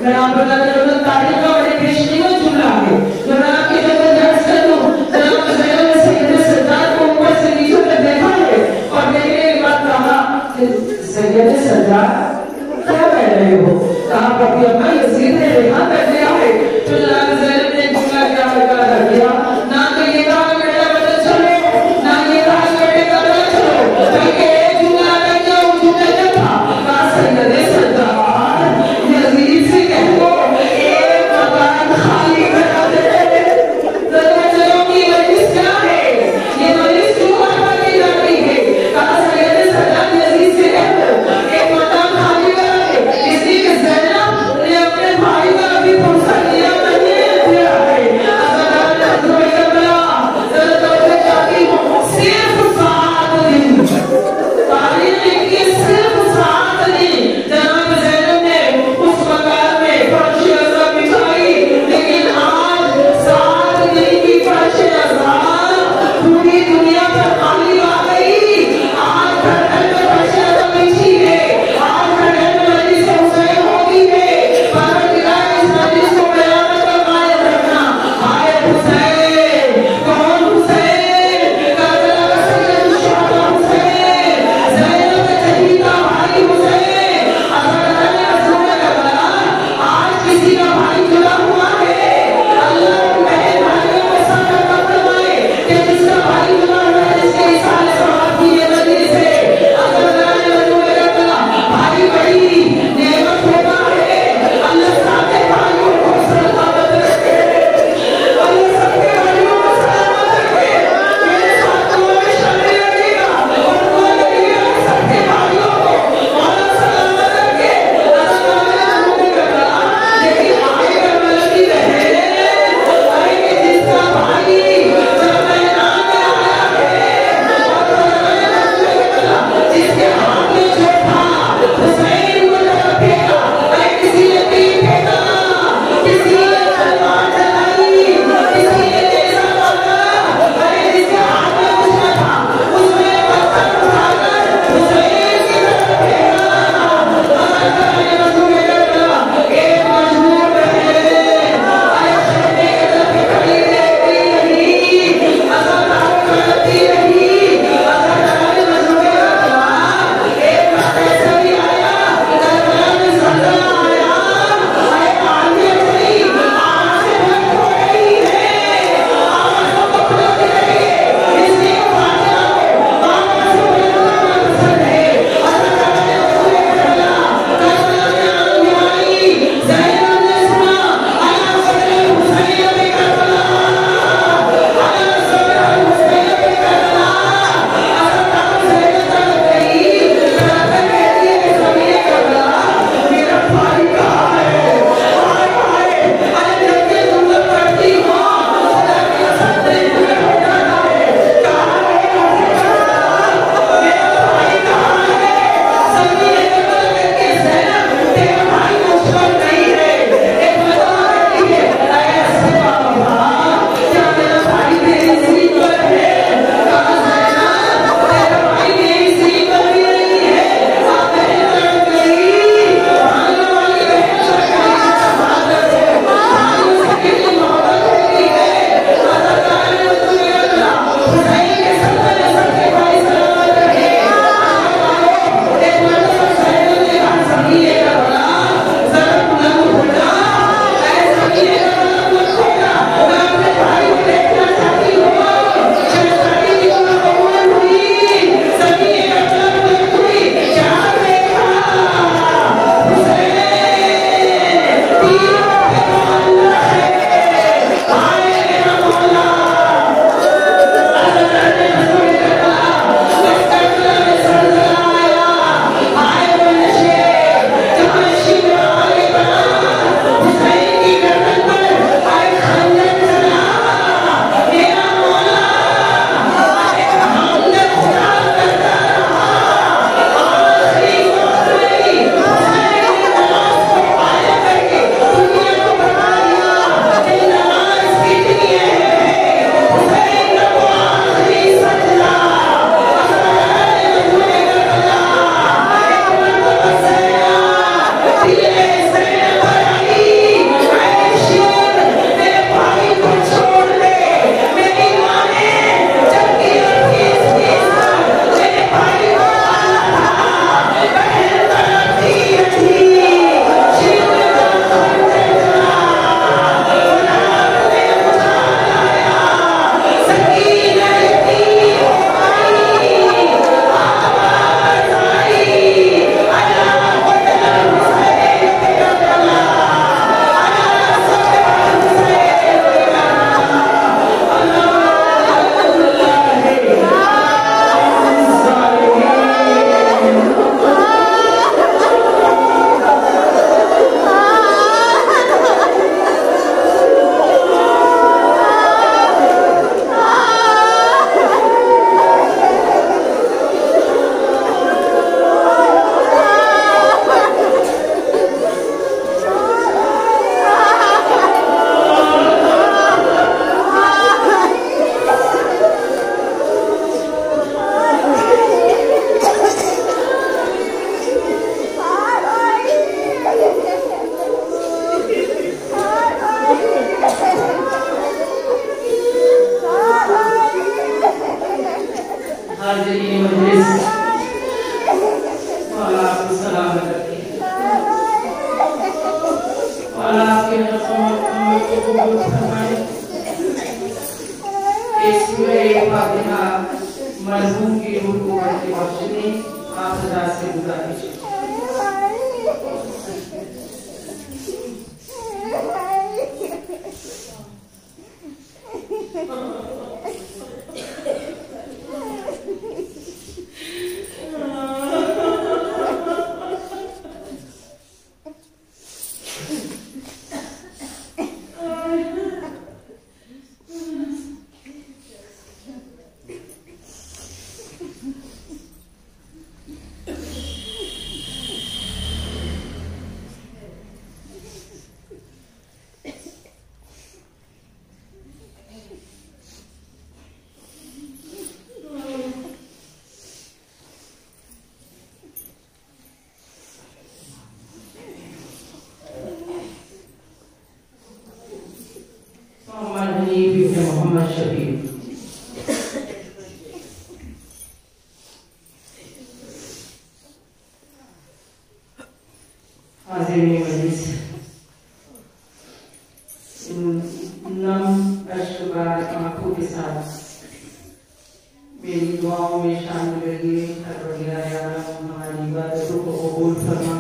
जनाब बदल तारीख का बड़े पेश नहीं हो चुका है जनाब के जब दर्ज कर दूं जनाब ज़ैनब ने सैयद सरदार को ऊपर से नीचे तक देखा है और देखने के बाद कहा सैयद सरदार क्या कह रहे हो कहा पति अम्मा यजीद ने रिहा कर दिया है तो जनाब ज़ैनब ने बोला क्या कर दिया ना तो ये कहा बेटा बदल चलो ना ये कहा बेटा बदल चलो बल्कि एक जुमला रह गया वो जुमला क्या था कहा सैयद सरदार यजीद से कह दो एक मकान खाली करा दे दरवाजों की मजलिस क्या है ये मजलिस क्यों खाली जा रही है कहा सैयद सरदार यजीद से कह दो एक मकान खाली करा दे इसलिए ज़ैनब ने अपने अल्लाह के अमल को कबूल फरमाए। इस सूरह फातिहा मरहूम की रूह को बढ़ती बख्शने आप सदा से गुजारिश है। मोहम्मद शफीक हाज़िरीन मजलिस, नम अश्कबार आंखों के साथ मेरी दुआओं में शामिल रहिए। हमारी इबादतों को कबूल फरमा,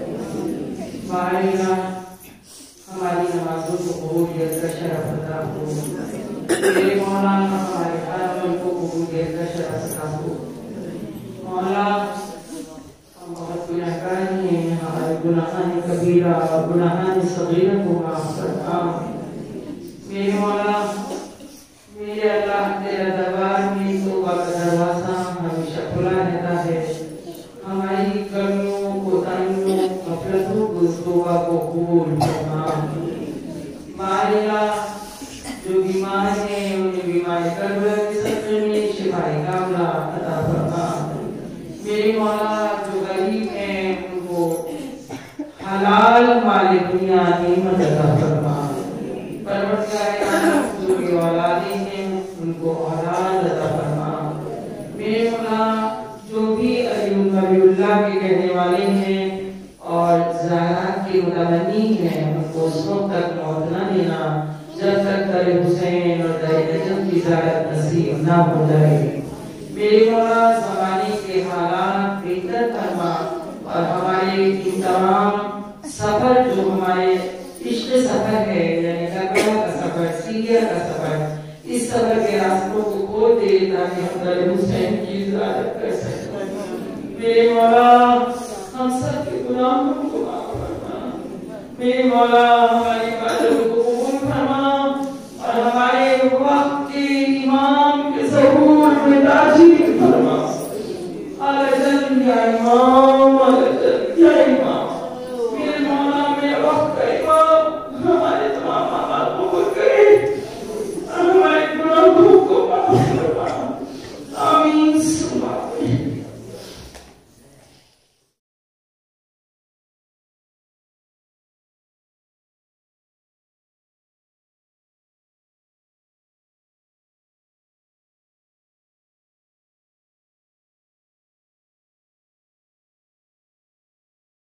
हमारी नमाजों को कबूलियत का शरफ अता हो। मेरे मौला हमारे हर अमल को कबूलियत का शरफ अता हो। मौला हम बहुत गुनहगार हैं, हमारे गुनाहान कबीरा और गुनाहान सगीरा को माफ फरमा। मेरे मौला मेरे अल्लाह तेरा दरबार में तौबा का दरवाजा हमेशा खुला रहता है। हमारी कमियों कोताहियों गफलतों को तौबा को कबूल फरमा। मारिया जो बीमार हैं उन्हें बीमारी कर में शिफाई कामना अता फरमा। मेरे मौला जो गरीब हैं उनको हलाल माल दुनिया नेमत अता फरमा। परवरदिगार जो भी औलादे हैं उनको औलाद अता फरमा। मेरे मौला जो भी अल्लाह के कहने वाले हैं और ज़ायरात के मुतमन्नी हैं उनको उस वक्त तक मौत न देना जब तक दर हुसैन और दर नजम की ज़ियारत नसीब न हो जाए। मेरे मौला ज़माने के हालात बेहतर फरमा और हमारे इन तमाम सफर जो हमारे इश्क सफर है यानी करबला का सफर, सीरिया का सफर, इस सफर के रास्तों को खोल दे ताकि हम दर हुसैन की ज़ियारत कर सकें। मेरे मौला हम सब के गुनाहों को माफ करना। मेरे मौला हमारी बातों को